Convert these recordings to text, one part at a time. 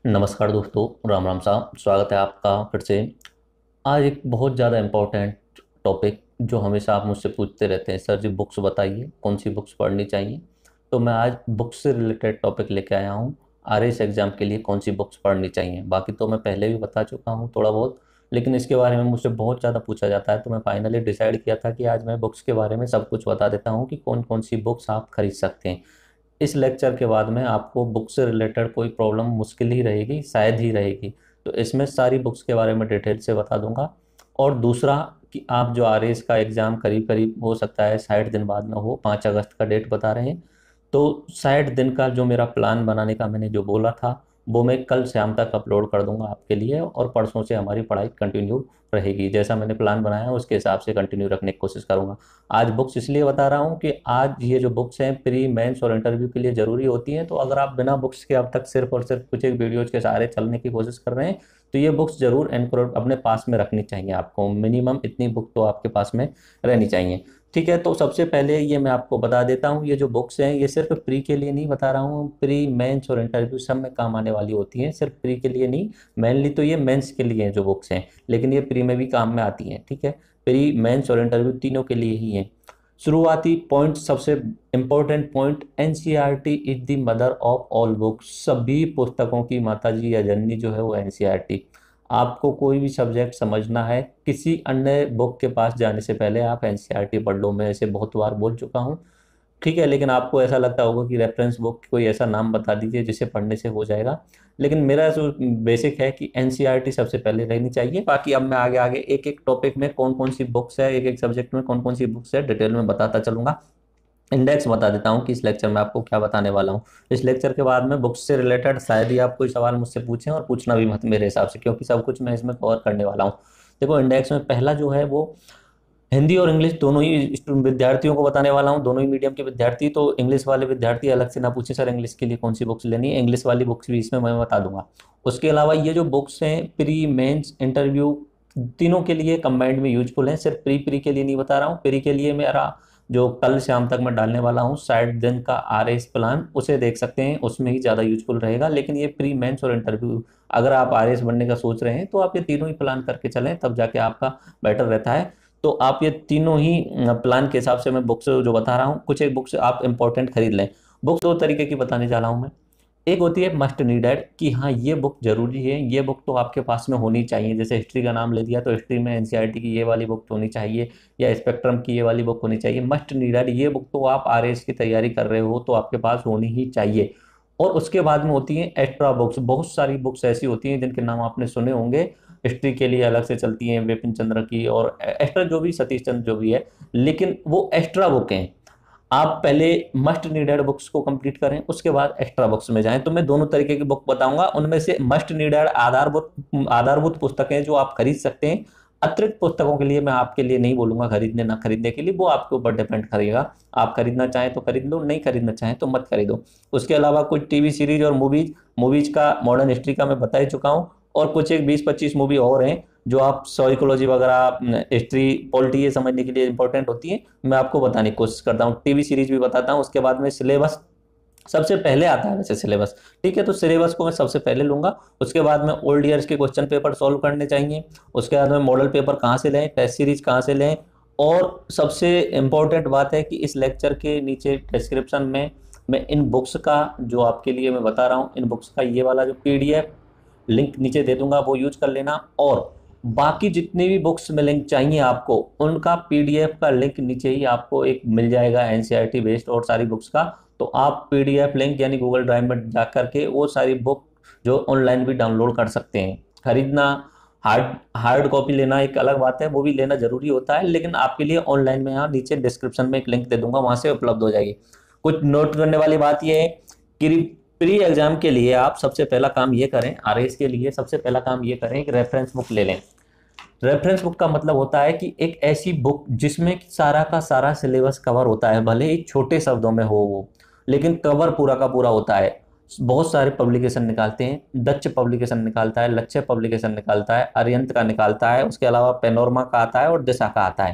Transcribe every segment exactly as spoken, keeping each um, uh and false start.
नमस्कार दोस्तों, राम राम साहब। स्वागत है आपका फिर से। आज एक बहुत ज़्यादा इम्पोर्टेंट टॉपिक जो हमेशा आप मुझसे पूछते रहते हैं, सर जी बुक्स बताइए, कौन सी बुक्स पढ़नी चाहिए। तो मैं आज बुक्स से रिलेटेड टॉपिक लेके आया हूँ। आरएस एग्ज़ाम के लिए कौन सी बुक्स पढ़नी चाहिए। बाकी तो मैं पहले भी बता चुका हूँ थोड़ा बहुत, लेकिन इसके बारे में मुझसे बहुत ज़्यादा पूछा जाता है, तो मैं फाइनली डिसाइड किया था कि आज मैं बुक्स के बारे में सब कुछ बता देता हूँ कि कौन कौन सी बुक्स आप खरीद सकते हैं। इस लेक्चर के बाद में आपको बुक से रिलेटेड कोई प्रॉब्लम मुश्किल ही रहेगी, शायद ही रहेगी। तो इसमें सारी बुक्स के बारे में डिटेल से बता दूंगा। और दूसरा कि आप जो आर एस का एग्ज़ाम करीब करीब हो सकता है साठ दिन बाद में हो, पाँच अगस्त का डेट बता रहे हैं। तो साठ दिन का जो मेरा प्लान बनाने का मैंने जो बोला था, वो मैं कल शाम तक अपलोड कर दूंगा आपके लिए, और परसों से हमारी पढ़ाई कंटिन्यू रहेगी। जैसा मैंने प्लान बनाया उसके हिसाब से कंटिन्यू रखने की कोशिश करूंगा। आज बुक्स इसलिए बता रहा हूँ कि आज ये जो बुक्स हैं प्री मेंस और इंटरव्यू के लिए ज़रूरी होती हैं। तो अगर आप बिना बुक्स के अब तक सिर्फ और सिर्फ कुछ एक वीडियोज़ के सहारे चलने की कोशिश कर रहे हैं, तो ये बुक्स ज़रूर एनक्रोड अपने पास में रखनी चाहिए। आपको मिनिमम इतनी बुक तो आपके पास में रहनी चाहिए। ठीक है, तो सबसे पहले ये मैं आपको बता देता हूँ, ये जो बुक्स हैं ये सिर्फ प्री के लिए नहीं बता रहा हूँ, प्री मेंस और इंटरव्यू सब में काम आने वाली होती हैं, सिर्फ प्री के लिए नहीं। मेनली तो ये मेंस के लिए हैं जो बुक्स हैं, लेकिन ये प्री में भी काम में आती हैं। ठीक है, प्री मेंस और इंटरव्यू तीनों के लिए ही हैं। शुरुआती पॉइंट, सबसे important point, NCERT is the mother of all books. सभी पुस्तकों की माता जी या जननी जो है वो एनसीईआरटी। आपको कोई भी सब्जेक्ट समझना है, किसी अन्य बुक के पास जाने से पहले आप एनसीईआरटी पढ़ लो। मैं ऐसे बहुत बार बोल चुका हूँ। ठीक है, लेकिन आपको ऐसा लगता होगा कि रेफरेंस बुक कोई ऐसा नाम बता दीजिए जिसे पढ़ने से हो जाएगा, लेकिन मेरा जो बेसिक है कि एनसीईआरटी सबसे पहले रहनी चाहिए। बाकी अब मैं आगे आगे एक एक टॉपिक में कौन कौन सी बुक्स है, एक एक सब्जेक्ट में कौन कौन सी बुक्स है, डिटेल में बताता चलूंगा। इंडेक्स बता देता हूँ कि इस लेक्चर में आपको क्या बताने वाला हूँ। इस लेक्चर के बाद में बुक्स से रिलेटेड शायद ही आप कोई सवाल मुझसे पूछें, और पूछना भी मत मेरे हिसाब से, क्योंकि सब कुछ मैं इसमें कवर करने वाला हूँ। देखो, इंडेक्स में पहला जो है वो हिंदी और इंग्लिश दोनों ही स्टू- विद्यार्थियों को बताने वाला हूँ, दोनों ही मीडियम के विद्यार्थी। तो इंग्लिश वाले विद्यार्थी अलग से ना पूछे सर इंग्लिश के लिए कौन सी बुक्स लेनी है, इंग्लिश वाली बुक्स भी इसमें मैं बता दूंगा। उसके अलावा ये जो बुक्स हैं प्री मेंस इंटरव्यू तीनों के लिए कंबाइंड में यूजफुल हैं। सिर्फ प्री प्री के लिए नहीं बता रहा हूँ। प्री के लिए मेरा जो कल शाम तक मैं डालने वाला हूँ साठ दिन का आर एस प्लान, उसे देख सकते हैं, उसमें ही ज़्यादा यूजफुल रहेगा। लेकिन ये प्री मेंस और इंटरव्यू, अगर आप आर एस बनने का सोच रहे हैं तो आप ये तीनों ही प्लान करके चलें, तब जाके आपका बेटर रहता है। तो आप ये तीनों ही प्लान के हिसाब से मैं बुक्स जो बता रहा हूँ, कुछ एक बुक्स आप इंपॉर्टेंट खरीद लें। बुक्स दो तरीके की बताने जा रहा हूँ मैं। एक होती है मस्ट नीडेड, कि हाँ ये बुक जरूरी है, ये बुक तो आपके पास में होनी चाहिए। जैसे हिस्ट्री का नाम ले दिया तो हिस्ट्री में एनसीईआरटी की ये वाली बुक तो होनी चाहिए, या स्पेक्ट्रम की ये वाली बुक होनी चाहिए। मस्ट नीडेड, ये बुक तो आप आरएस की तैयारी कर रहे हो तो आपके पास होनी ही चाहिए। और उसके बाद में होती हैं एक्स्ट्रा बुक्स। बहुत सारी बुक्स ऐसी होती हैं जिनके नाम आपने सुने होंगे। हिस्ट्री के लिए अलग से चलती हैं विपिन चंद्र की, और एक्स्ट्रा जो भी सतीश चंद्र जो भी है, लेकिन वो एक्स्ट्रा बुक हैं। आप पहले मस्ट नीडेड बुक्स को कंप्लीट करें, उसके बाद एक्स्ट्रा बुक्स में जाएं। तो मैं दोनों तरीके की बुक बताऊंगा। उनमें से मस्ट नीडेड आधारभूत आधारभूत पुस्तकें जो आप खरीद सकते हैं। अतिरिक्त पुस्तकों के लिए मैं आपके लिए नहीं बोलूंगा खरीदने ना खरीदने के लिए, वो आपके ऊपर डिपेंड करेगा। आप खरीदना चाहें तो खरीद लो, नहीं खरीदना चाहें तो मत खरीदो। उसके अलावा कुछ टीवी सीरीज और मूवीज, मूवीज का मॉडर्न हिस्ट्री का मैं बता ही चुका हूँ, और कुछ एक बीस पच्चीस मूवी और हैं जो आप साइकोलॉजी वगैरह, हिस्ट्री, पॉलिटी ये समझने के लिए इंपॉर्टेंट होती है, मैं आपको बताने की कोशिश करता हूँ। टीवी सीरीज भी बताता हूँ। उसके बाद में सिलेबस सबसे पहले आता है वैसे सिलेबस। ठीक है, तो सिलेबस को मैं सबसे पहले लूंगा। उसके बाद में ओल्ड ईयर्स के क्वेश्चन पेपर सॉल्व करने चाहिए। उसके बाद में मॉडल पेपर कहाँ से लें, टेस्ट सीरीज कहाँ से लें। और सबसे इम्पोर्टेंट बात है कि इस लेक्चर के नीचे डिस्क्रिप्शन में मैं इन बुक्स का जो आपके लिए मैं बता रहा हूँ, इन बुक्स का ये वाला जो पीडीएफ लिंक नीचे दे दूंगा, वो यूज कर लेना। और बाकी जितनी भी बुक्स में लिंक चाहिए आपको, उनका पीडीएफ का लिंक नीचे ही आपको एक मिल जाएगा, एनसीईआरटी बेस्ड और सारी बुक्स का। तो आप पीडीएफ लिंक यानी गूगल ड्राइव में जा करके वो सारी बुक जो ऑनलाइन भी डाउनलोड कर सकते हैं। खरीदना, हार्ड हार्ड कॉपी लेना एक अलग बात है, वो भी लेना जरूरी होता है, लेकिन आपके लिए ऑनलाइन में यहाँ नीचे डिस्क्रिप्शन में एक लिंक दे दूंगा, वहां से उपलब्ध हो जाएगी। कुछ नोट करने वाली बात यह है कि प्री एग्जाम के लिए आप सबसे पहला काम ये करें, आरएस के लिए सबसे पहला काम ये करें कि रेफरेंस बुक ले लें। रेफरेंस बुक का मतलब होता है कि एक ऐसी बुक जिसमें सारा का सारा सिलेबस कवर होता है, भले ही छोटे शब्दों में हो वो, लेकिन कवर पूरा का पूरा होता है। बहुत सारे पब्लिकेशन निकालते हैं, दक्ष पब्लिकेशन निकालता है, लक्ष्य पब्लिकेशन निकालता है, अरियंत का निकालता है, उसके अलावा पेनोरमा का आता है और दिशा का आता है।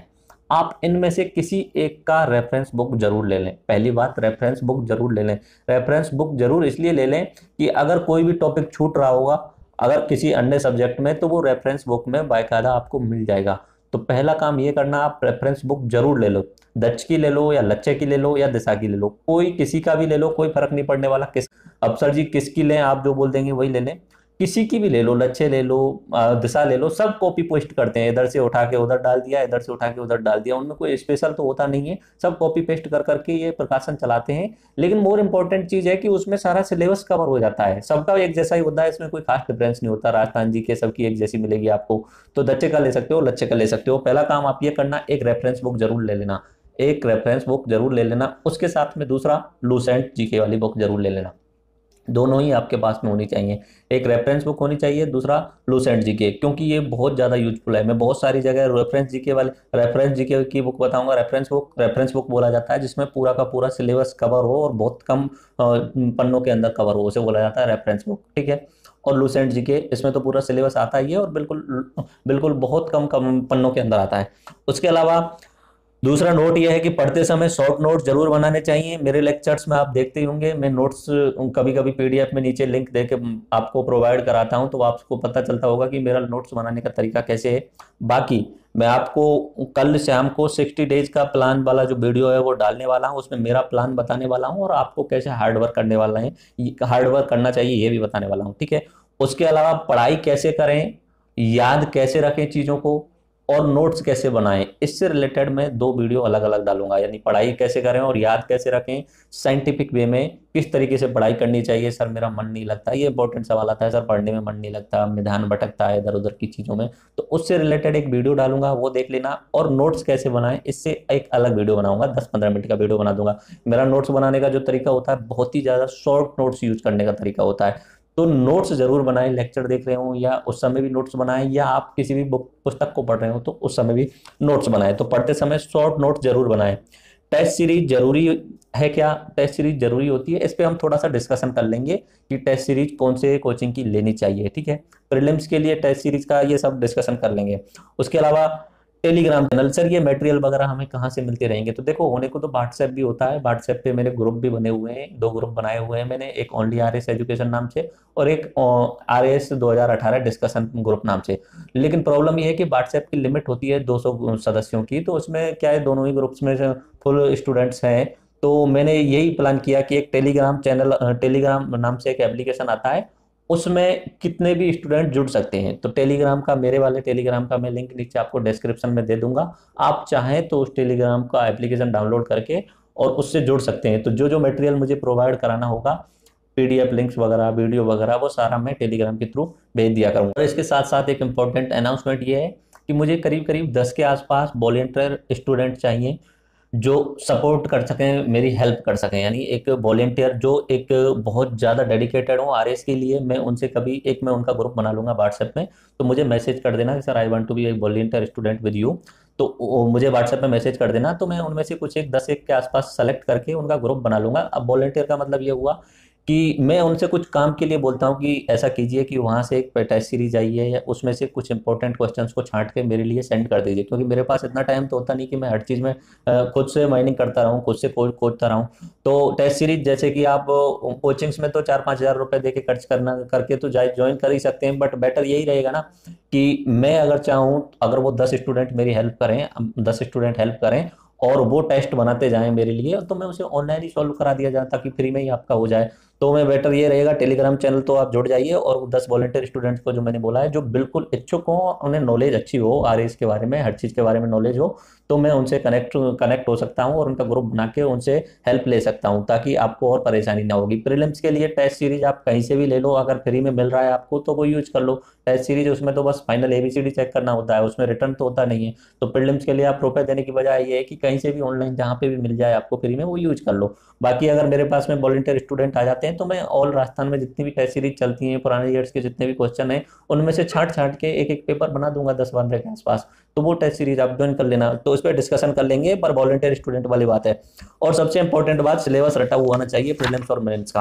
आप इनमें से किसी एक का रेफरेंस बुक जरूर ले लें। पहली बात, रेफरेंस बुक जरूर ले लें। रेफरेंस बुक जरूर इसलिए ले लें कि अगर कोई भी टॉपिक छूट रहा होगा अगर किसी अन्य सब्जेक्ट में, तो वो रेफरेंस बुक में बाकायदा आपको मिल जाएगा। तो पहला काम ये करना, आप रेफरेंस बुक जरूर ले लो। दक्ष की ले लो या लच्चे की ले लो या दिशा की ले लो, कोई किसी का भी ले लो, कोई फर्क नहीं पड़ने वाला। किस अब सर जी किसकी लें, आप जो बोल देंगे वही ले लें। किसी की भी ले लो, लच्छे ले लो, अ, दिशा ले लो, सब कॉपी पेस्ट करते हैं। इधर से उठा के उधर डाल दिया, इधर से उठा के उधर डाल दिया, उनमें कोई स्पेशल तो होता नहीं है, सब कॉपी पेस्ट कर करके ये प्रकाशन चलाते हैं। लेकिन मोर इंपॉर्टेंट चीज है कि उसमें सारा सिलेबस कवर हो जाता है, सबका एक जैसा ही होता है, इसमें कोई खास डिफरेंस नहीं होता। राजस्थान जी के सबकी एक जैसी मिलेगी आपको। तो दच्चे का ले सकते हो, लच्छे का ले सकते हो। पहला काम आप ये करना, एक रेफरेंस बुक जरूर ले लेना, एक रेफरेंस बुक जरूर ले लेना। उसके साथ में दूसरा लूसेंट जीके वाली बुक जरूर ले लेना। दोनों ही आपके पास में होनी चाहिए, एक रेफरेंस बुक होनी चाहिए, दूसरा लूसेंट जीके, क्योंकि ये बहुत ज़्यादा यूजफुल है। मैं बहुत सारी जगह रेफरेंस जीके वाले रेफरेंस जीके की बुक बताऊंगा। रेफरेंस बुक रेफरेंस बुक बोला जाता है जिसमें पूरा का पूरा सिलेबस कवर हो और बहुत कम पन्नों के अंदर कवर हो, उसे बोला जाता है रेफरेंस बुक, ठीक है। और लूसेंट जीके, इसमें तो पूरा सिलेबस आता ही है और बिल्कुल बिल्कुल बहुत कम कम पन्नों के अंदर आता है। उसके अलावा दूसरा नोट यह है कि पढ़ते समय शॉर्ट नोट जरूर बनाने चाहिए। मेरे लेक्चर्स में आप देखते ही होंगे, मैं नोट्स कभी कभी पीडीएफ में नीचे लिंक देके आपको प्रोवाइड कराता हूं, तो आपको पता चलता होगा कि मेरा नोट्स बनाने का तरीका कैसे है। बाकी मैं आपको कल शाम को सिक्सटी डेज का प्लान वाला जो वीडियो है वो डालने वाला हूं, उसमें मेरा प्लान बताने वाला हूं और आपको कैसे हार्ड वर्क करने वाला है, हार्ड वर्क करना चाहिए ये भी बताने वाला हूं, ठीक है। उसके अलावा पढ़ाई कैसे करें, याद कैसे रखें चीजों को, और नोट्स कैसे बनाएं, इससे रिलेटेड मैं दो वीडियो अलग अलग डालूंगा। यानी पढ़ाई कैसे करें और याद कैसे रखें, साइंटिफिक वे में किस तरीके से पढ़ाई करनी चाहिए। सर मेरा मन नहीं लगता, ये इंपॉर्टेंट सवाल आता है, सर पढ़ने में मन नहीं लगता, ध्यान भटकता है इधर उधर की चीजों में, तो उससे रिलेटेड एक वीडियो डालूंगा, वो देख लेना। और नोट्स कैसे बनाएं, इससे एक अलग वीडियो बनाऊंगा, दस पंद्रह मिनट का वीडियो बना दूंगा। मेरा नोट्स बनाने का जो तरीका होता है बहुत ही ज्यादा शॉर्ट नोट्स यूज करने का तरीका होता है। तो नोट्स जरूर बनाएं, लेक्चर देख रहे हो या उस समय भी नोट्स बनाएं, या आप किसी भी बुक पुस्तक को पढ़ रहे हो तो उस समय भी नोट्स बनाएं। तो पढ़ते समय शॉर्ट नोट्स जरूर बनाएं। टेस्ट सीरीज जरूरी है क्या, टेस्ट सीरीज जरूरी होती है, इस पे हम थोड़ा सा डिस्कशन कर लेंगे कि टेस्ट सीरीज कौन से कोचिंग की लेनी चाहिए, ठीक है। प्रीलिम्स के लिए टेस्ट सीरीज का ये सब डिस्कशन कर लेंगे। उसके अलावा टेलीग्राम चैनल, सर ये मटेरियल वगैरह हमें कहाँ से मिलते रहेंगे, तो देखो होने को तो व्हाट्सएप भी होता है। व्हाट्सएप पे मेरे ग्रुप भी बने हुए हैं, दो ग्रुप बनाए हुए हैं मैंने, एक ओनली आर एस एजुकेशन नाम से और एक आर एस दो हजार अठारह डिस्कशन ग्रुप नाम से। लेकिन प्रॉब्लम ये है कि व्हाट्सएप की लिमिट होती है दो सौ सदस्यों की, तो उसमें क्या है दोनों ही ग्रुप्स में फुल स्टूडेंट्स हैं। तो मैंने यही प्लान किया कि एक टेलीग्राम चैनल, टेलीग्राम नाम से एक एप्लीकेशन आता है, उसमें कितने भी स्टूडेंट जुड़ सकते हैं। तो टेलीग्राम का, मेरे वाले टेलीग्राम का मैं लिंक नीचे आपको डिस्क्रिप्शन में दे दूंगा। आप चाहें तो उस टेलीग्राम का एप्लीकेशन डाउनलोड करके और उससे जुड़ सकते हैं। तो जो जो मटेरियल मुझे प्रोवाइड कराना होगा, पीडीएफ लिंक्स वगैरह, वीडियो वगैरह, वो सारा मैं टेलीग्राम के थ्रू भेज दिया करूँगा। और इसके साथ साथ एक इम्पोर्टेंट अनाउंसमेंट ये है कि मुझे करीब करीब दस के आसपास वॉलेंटियर स्टूडेंट चाहिए जो सपोर्ट कर सकें, मेरी हेल्प कर सकें। यानी एक वॉलेंटियर जो एक बहुत ज़्यादा डेडिकेटेड हो आरएस के लिए, मैं उनसे कभी एक मैं उनका ग्रुप बना लूंगा व्हाट्सएप में। तो मुझे मैसेज कर देना कि sir I want to be a volunteer student with you, तो मुझे व्हाट्सएप में मैसेज कर देना। तो मैं उनमें से कुछ एक दस एक के आसपास सेलेक्ट करके उनका ग्रुप बना लूंगा। अब वॉलेंटियर का मतलब ये हुआ कि मैं उनसे कुछ काम के लिए बोलता हूँ कि ऐसा कीजिए कि वहाँ से एक टेस्ट सीरीज आई है या उसमें से कुछ इंपॉर्टेंट क्वेश्चंस को छांट के मेरे लिए सेंड कर दीजिए, क्योंकि मेरे पास इतना टाइम तो होता नहीं कि मैं हर चीज़ में खुद से माइनिंग करता रहूँ, खुद से कोच खोजता रहूँ। तो टेस्ट सीरीज जैसे कि आप कोचिंग्स में तो चार पाँच हज़ार रुपये दे के खर्च करना करके तो ज्वाइन कर ही सकते हैं, बट बेटर यही रहेगा ना कि मैं अगर चाहूँ, अगर वो दस स्टूडेंट मेरी हेल्प करें, दस स्टूडेंट हेल्प करें और वो टेस्ट बनाते जाएं मेरे लिए, तो मैं उसे ऑनलाइन ही सॉल्व करा दिया जाए ताकि फ्री में ही आपका हो जाए। तो मैं बेटर ये रहेगा, टेलीग्राम चैनल तो आप जुड़ जाइए और दस वॉलंटियर स्टूडेंट्स को जो मैंने बोला है, जो बिल्कुल इच्छुक हो, उन्हें नॉलेज अच्छी हो आरएस के बारे में, हर चीज़ के बारे में नॉलेज हो, तो मैं उनसे कनेक्ट कनेक्ट हो सकता हूँ और उनका ग्रुप बना के उनसे हेल्प ले सकता हूँ ताकि आपको और परेशानी ना होगी। प्रीलिम्स के लिए टेस्ट सीरीज आप कहीं से भी ले लो, अगर फ्री में मिल रहा है आपको तो वो यूज कर लो। टेस्ट सीरीज उसमें तो बस फाइनल एबीसीडी चेक करना होता है, उसमें रिटर्न तो होता नहीं है। तो प्रीलिम्स के लिए आप रुपए देने की बजाय ये है कि कहीं से भी ऑनलाइन जहाँ पे भी मिल जाए आपको फ्री में, वो यूज कर लो। बाकी अगर मेरे पास में वॉलंटियर स्टूडेंट आ जाते हैं तो मैं ऑल राजस्थान में जितनी भी टेस्ट सीरीज चलती हैं, पुराने ईयर्स के जितने भी क्वेश्चन हैं, उनमें से छांट छांट के एक एक पेपर बना दूंगा दस पंद्रह के आसपास। तो वो टेस्ट सीरीज आप ज्वाइन कर लेना, तो इस पर डिस्कशन कर लेंगे, पर वॉलंटियर स्टूडेंट वाली बात है। और सबसे इंपॉर्टेंट बात, सिलेबस रटा हुआ होना चाहिए प्रीलिम्स और मेंस का।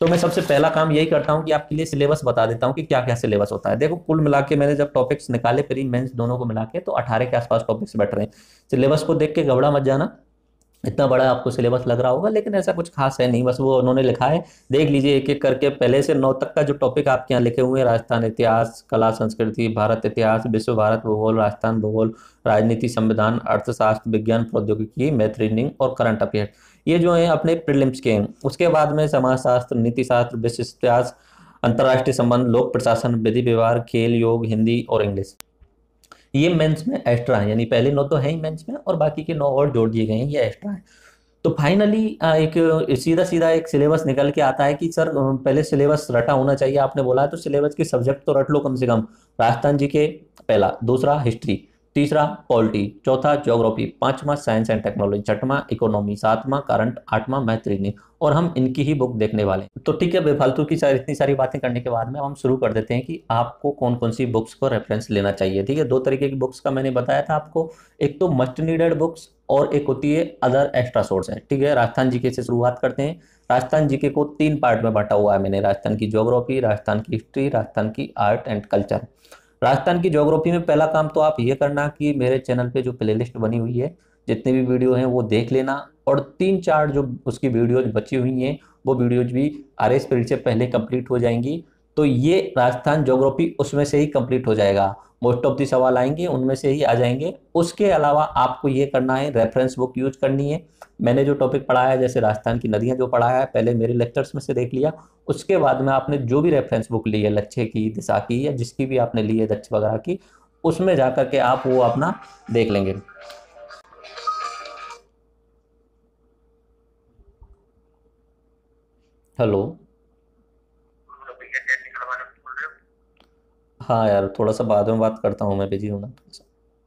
तो मैं सबसे पहला काम यही करता हूँ कि आपके लिए सिलेबस बता देता हूँ कि क्या क्या सिलेबस होता है। देखो कुल मिला के मैंने जब टॉपिक्स निकाले प्री मेंस दोनों को मिला के, तो अठारह के आसपास टॉपिक्स बैठ रहे हैं। सिलेबस को देख के घबरा मत जाना, इतना बड़ा आपको सिलेबस लग रहा होगा, लेकिन ऐसा कुछ खास है नहीं, बस वो उन्होंने लिखा है, देख लीजिए एक एक करके। पहले से नौ तक का जो टॉपिक आपके यहाँ लिखे हुए हैं, राजस्थान इतिहास, कला संस्कृति, भारत इतिहास, विश्व भारत भूगोल, राजस्थान भूगोल, राजनीति, संविधान, अर्थशास्त्र, विज्ञान, प्रौद्योगिकी, मैथ रीजनिंग और करंट अफेयर, ये जो है अपने प्रीलिम्स के हैं। उसके बाद में समाजशास्त्र, नीति शास्त्र, विश्व इतिहास, अंतर्राष्ट्रीय संबंध, लोक प्रशासन, विधि व्यवहार, खेल, योग, हिंदी और इंग्लिश, ये मेंस में एक्स्ट्रा है। यानी पहले नौ तो है ही मेंस में, और बाकी के नौ और जोड़ दिए गए हैं, ये एक्स्ट्रा है। तो फाइनली एक सीधा सीधा एक सिलेबस निकल के आता है कि सर पहले सिलेबस रटा होना चाहिए, आपने बोला है, तो सिलेबस के सब्जेक्ट तो रट लो कम से कम। राजस्थान जी के पहला, दूसरा हिस्ट्री, तीसरा पॉलिटी, चौथा ज्योग्राफी, पांचवा साइंस एंड टेक्नोलॉजी, छठवां इकोनॉमी, सातवां करंट, आठवां मैथ रीजनिंग, और हम इनकी ही बुक देखने वाले हैं। तो ठीक है, बेफालतू की सारी इतनी सारी बातें करने के बाद में हम शुरू कर देते हैं कि आपको कौन कौन सी बुक्स को रेफरेंस लेना चाहिए। ठीक है, दो तरीके की बुक्स का मैंने बताया था आपको, एक तो मस्ट नीडेड बुक्स और एक होती है अदर एक्स्ट्रा सोर्स है। ठीक है, राजस्थान जीके से शुरुआत करते हैं। राजस्थान जीके को तीन पार्ट में बांटा हुआ है मैंने, राजस्थान की ज्योग्राफी, राजस्थान की हिस्ट्री, राजस्थान की आर्ट एंड कल्चर। राजस्थान की ज्योग्राफी में पहला काम तो आप ये करना कि मेरे चैनल पे जो प्लेलिस्ट बनी हुई है, जितने भी वीडियो हैं वो देख लेना, और तीन चार जो उसकी वीडियोज बची हुई हैं वो वीडियोज भी आर एस पीरियड से पहले कंप्लीट हो जाएंगी। तो ये राजस्थान ज्योग्राफी उसमें से ही कंप्लीट हो जाएगा, मोस्ट ऑफ दी सवाल आएंगे उनमें से ही आ जाएंगे। उसके अलावा आपको ये करना है, रेफरेंस बुक यूज करनी है। मैंने जो टॉपिक पढ़ाया है, जैसे राजस्थान की नदियां जो पढ़ाया है, पहले मेरे लेक्चर्स में से देख लिया। उसके बाद में आपने जो भी रेफरेंस बुक ली है, लच्छे की, दिशा की, या जिसकी भी आपने ली है, दक्ष वगैरह की, उसमें जाकर के आप वो अपना देख लेंगे। हेलो। हाँ यार, थोड़ा सा बाद में बात करता हूँ, मैं बिजी हूँ ना थोड़ा सा।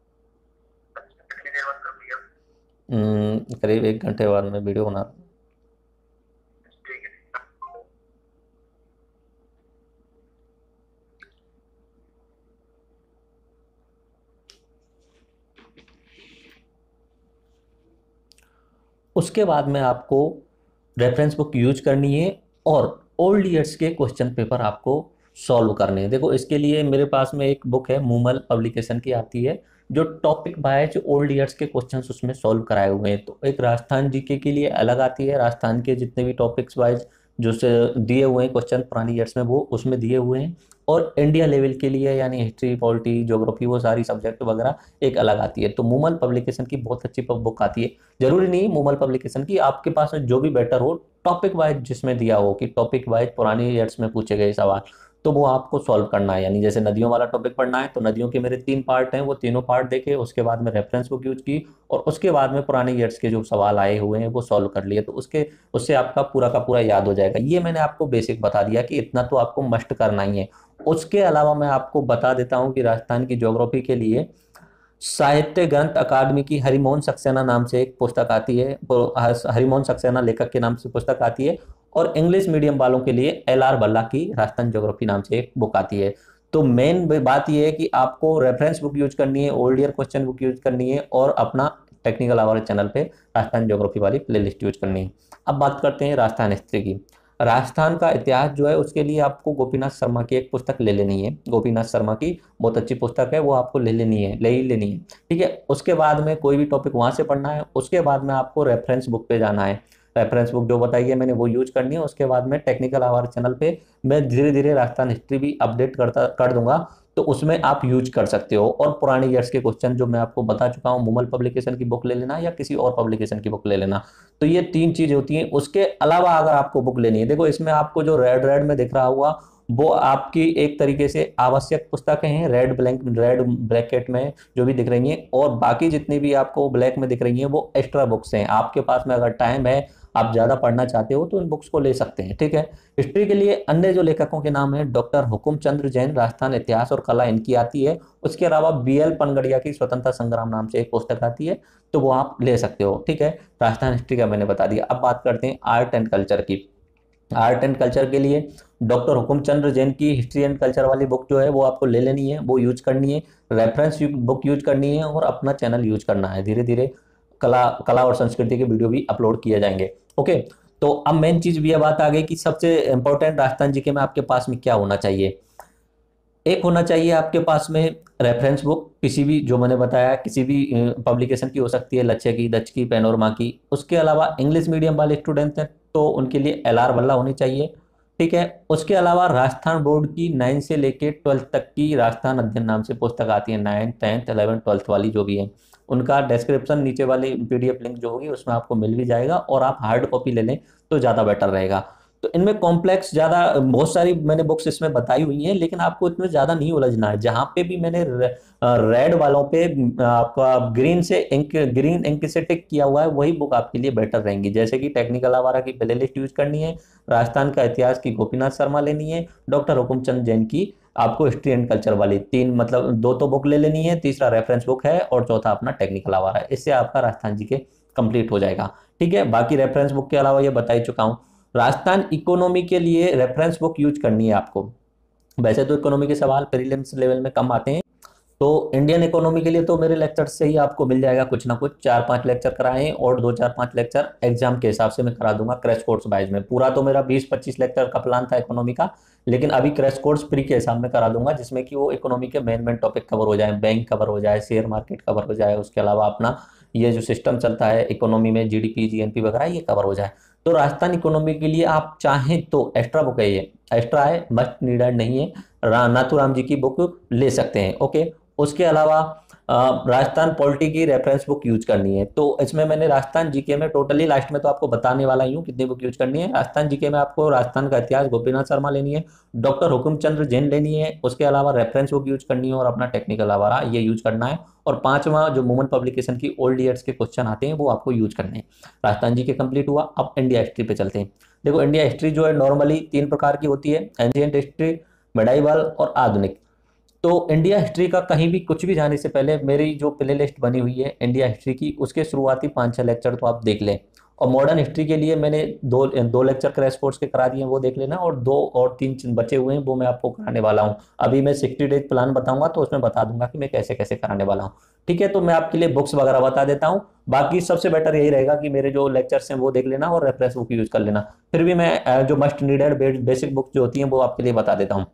हम्म, करीब एक घंटे बाद में वीडियो बना रहा हूँ। उसके बाद में आपको रेफरेंस बुक यूज करनी है, और ओल्ड ईयर्स के क्वेश्चन पेपर आपको सॉल्व करने हैं। देखो इसके लिए मेरे पास में एक बुक है, मूमल पब्लिकेशन की आती है, जो टॉपिक वाइज ओल्ड ईयर्स के क्वेश्चंस उसमें सॉल्व कराए हुए हैं। तो एक राजस्थान जीके के लिए अलग आती है, राजस्थान के जितने भी टॉपिक्स वाइज जो से दिए हुए हैं क्वेश्चन पुरानी ईयर्स में, वो उसमें दिए हुए हैं। और इंडिया लेवल के लिए यानी हिस्ट्री, पॉलिटी, ज्योग्राफी, वो सारी सब्जेक्ट वगैरह एक अलग आती है। तो मूमल पब्लिकेशन की बहुत अच्छी बुक आती है। जरूरी नहीं मूमल पब्लिकेशन की, आपके पास जो भी बेटर हो, टॉपिक वाइज जिसमें दिया हो कि टॉपिक वाइज पुराने ईयर्स में पूछे गए सवाल, तो वो आपको सॉल्व करना है। यानी जैसे नदियों वाला टॉपिक पढ़ना है, तो नदियों के मेरे तीन पार्ट हैं, वो तीनों पार्ट देखे, उसके बाद में रेफरेंस बुक यूज की, और उसके बाद में पुराने ईयर्स के जो सवाल आए हुए हैं वो सॉल्व कर लिए। तो उसके उससे आपका पूरा का पूरा याद हो जाएगा। ये मैंने आपको बेसिक बता दिया कि इतना तो आपको मस्ट करना ही है। उसके अलावा मैं आपको बता देता हूँ कि राजस्थान की ज्योग्राफी के लिए साहित्य ग्रंथ अकादमी की हरिमोहन सक्सेना नाम से एक पुस्तक आती है, हरिमोहन सक्सेना लेखक के नाम से पुस्तक आती है। और इंग्लिश मीडियम वालों के लिए एल आर बल्ला की राजस्थान ज्योग्राफी नाम से एक बुक आती है। तो मेन बात यह है कि आपको रेफरेंस बुक यूज करनी है, old year question book use करनी है, और अपना टेक्निकल आवर चैनल पे राजस्थान ज्योग्राफी वाली प्लेलिस्ट यूज करनी है। अब बात करते हैं राजस्थान हिस्ट्री की। राजस्थान का इतिहास जो है, उसके लिए आपको गोपीनाथ शर्मा की एक पुस्तक ले लेनी है। गोपीनाथ शर्मा की बहुत अच्छी पुस्तक है, वो आपको ले लेनी है, ले ही लेनी है। ठीक है, उसके बाद में कोई भी टॉपिक वहां से पढ़ना है, उसके बाद में आपको रेफरेंस बुक पे जाना है। रेफरेंस बुक जो बताई है मैंने वो यूज करनी है। उसके बाद में टेक्निकल आवर चैनल पे मैं धीरे धीरे राजस्थान हिस्ट्री भी अपडेट करता कर दूंगा, तो उसमें आप यूज कर सकते हो। और पुराने ईयर्स के क्वेश्चन जो मैं आपको बता चुका हूँ, मूमल पब्लिकेशन की बुक ले लेना या किसी और पब्लिकेशन की बुक ले लेना। तो ये तीन चीज होती हैं। उसके अलावा अगर आपको बुक लेनी है, देखो इसमें आपको जो रेड रेड में दिख रहा हुआ, वो आपकी एक तरीके से आवश्यक पुस्तकें हैं, रेड ब्लैंक रेड ब्रैकेट में जो भी दिख रही हैं, और बाकी जितनी भी आपको ब्लैक में दिख रही हैं वो एक्स्ट्रा बुक्स हैं। आपके पास में अगर टाइम है, आप ज्यादा पढ़ना चाहते हो, तो इन बुक्स को ले सकते हैं। ठीक है, हिस्ट्री के लिए अन्य जो लेखकों के नाम है, डॉक्टर हुकुम चंद्र जैन, राजस्थान इतिहास और कला, इनकी आती है। उसके अलावा बी एल पनगड़िया की स्वतंत्रता संग्राम नाम से एक पुस्तक आती है, तो वो आप ले सकते हो। ठीक है, राजस्थान हिस्ट्री का मैंने बता दिया। अब बात करते हैं आर्ट एंड कल्चर की। आर्ट एंड कल्चर के लिए डॉक्टर हुकुम चंद्र जैन की हिस्ट्री एंड कल्चर वाली बुक जो है वो आपको ले लेनी है, वो यूज करनी है। रेफरेंस बुक यूज करनी है, और अपना चैनल यूज करना है। धीरे धीरे कला कला और संस्कृति के वीडियो भी अपलोड किए जाएंगे। ओके, तो अब मेन चीज भी ये बात आ गई कि सबसे इंपॉर्टेंट राजस्थान जीके में आपके पास में क्या होना चाहिए। एक होना चाहिए आपके पास में रेफरेंस बुक, किसी भी, जो मैंने बताया किसी भी पब्लिकेशन की हो सकती है, लक्ष्य की, दक्ष की, पैनोरमा की। उसके अलावा इंग्लिश मीडियम वाले स्टूडेंट हैं तो उनके लिए एल आर बल्ला होनी चाहिए, ठीक है। उसके अलावा राजस्थान बोर्ड की नाइन से लेके ट्वेल्थ तक की राजस्थान अध्ययन नाम से पुस्तक आती है, नाइन्थ टेंथ इलेवन ट्वेल्थ वाली जो भी है, उनका डिस्क्रिप्शन नीचे वाली पीडीएफ लिंक जो होगी उसमें आपको मिल भी जाएगा, और आप हार्ड कॉपी ले लें तो ज़्यादा बेटर रहेगा। तो इनमें कॉम्प्लेक्स ज़्यादा बहुत सारी मैंने बुक्स इसमें बताई हुई हैं, लेकिन आपको इसमें ज़्यादा नहीं उलझना है। जहाँ पे भी मैंने रेड वालों पे आपका ग्रीन से इंक ग्रीन इंक से टिक किया हुआ है वही बुक आपके लिए बेटर रहेंगी। जैसे कि टेक्निकल आवारा की प्ले लिस्ट यूज करनी है, राजस्थान का इतिहास की गोपीनाथ शर्मा लेनी है, डॉक्टर हुकुमचंद जैन की आपको हिस्ट्री एंड कल्चर वाली, तीन मतलब दो तो बुक ले लेनी है, तीसरा रेफरेंस बुक है और चौथा अपना टेक्निकल आवारा है। इससे आपका राजस्थान जी के कंप्लीट हो जाएगा, ठीक है। बाकी रेफरेंस बुक के अलावा ये बता ही चुका हूँ। राजस्थान इकोनॉमी के लिए रेफरेंस बुक यूज करनी है आपको। वैसे तो इकोनॉमी के सवाल प्रीलिम्स लेवल में कम आते हैं, तो इंडियन इकोनॉमी के लिए तो मेरे लेक्चर से ही आपको मिल जाएगा कुछ ना कुछ, चार पांच लेक्चर कराएं और दो चार पांच लेक्चर एग्जाम के हिसाब से मैं करा दूंगा क्रैश कोर्स वाइज में। पूरा तो मेरा बीस पच्चीस लेक्चर का प्लान था इकोनॉमी का, लेकिन अभी क्रैश कोर्स फ्री के हिसाब में करा दूंगा, जिसमें कि वो इकोनॉमी के मेन मेन टॉपिक कवर हो जाए, बैंक कवर हो जाए, शेयर मार्केट कवर हो जाए, उसके अलावा अपना ये जो सिस्टम चलता है इकोनॉमी में जीडीपी जीएनपी वगैरह ये कवर हो जाए। तो राजस्थान इकोनॉमी के लिए आप चाहें तो एक्स्ट्रा बुक है, ये एक्स्ट्रा है, मस्ट नीडेड नहीं है, नाथूराम जी की बुक ले सकते हैं, ओके। उसके अलावा राजस्थान पॉलिटी की रेफरेंस बुक यूज करनी है, तो इसमें मैंने राजस्थान जीके में टोटली लास्ट में तो आपको बताने वाला ही हूँ कितनी बुक यूज करनी है। राजस्थान जीके में आपको राजस्थान का इतिहास गोपीनाथ शर्मा लेनी है, डॉक्टर हुकुमचंद्र जैन लेनी है, उसके अलावा रेफरेंस बुक यूज करनी है और अपना टेक्निकल आवारा ये यूज करना है। और पांचवा जो मूवमेंट पब्लिकेशन की ओल्ड ईयर्स के क्वेश्चन आते हैं वो आपको यूज करने हैं। राजस्थान जी के कंप्लीट हुआ, अब इंडिया हिस्ट्री पे चलते हैं। देखो इंडिया हिस्ट्री जो है नॉर्मली तीन प्रकार की होती है, एंशिएंट हिस्ट्री, मेडाइवल और आधुनिक। तो इंडिया हिस्ट्री का कहीं भी कुछ भी जाने से पहले मेरी जो प्ले लिस्ट बनी हुई है इंडिया हिस्ट्री की, उसके शुरुआती पाँच छः लेक्चर तो आप देख लें। और मॉडर्न हिस्ट्री के लिए मैंने दो दो लेक्चर क्रैश कोर्स के करा दिए हैं, वो देख लेना, और दो और तीन बचे हुए हैं वो मैं आपको कराने वाला हूँ। अभी मैं सिक्सटी डेज प्लान बताऊंगा तो उसमें बता दूंगा कि मैं कैसे कैसे कराने वाला हूँ, ठीक है। तो मैं आपके लिए बुक्स वगैरह बता देता हूँ। बाकी सबसे बेटर यही रहेगा कि मेरे जो लेक्चर्स हैं वो देख लेना और रेफरेंस बुक यूज कर लेना। फिर भी मैं जो मस्ट नीडेड बेसिक बुक जो होती हैं वो आपके लिए बता देता हूँ।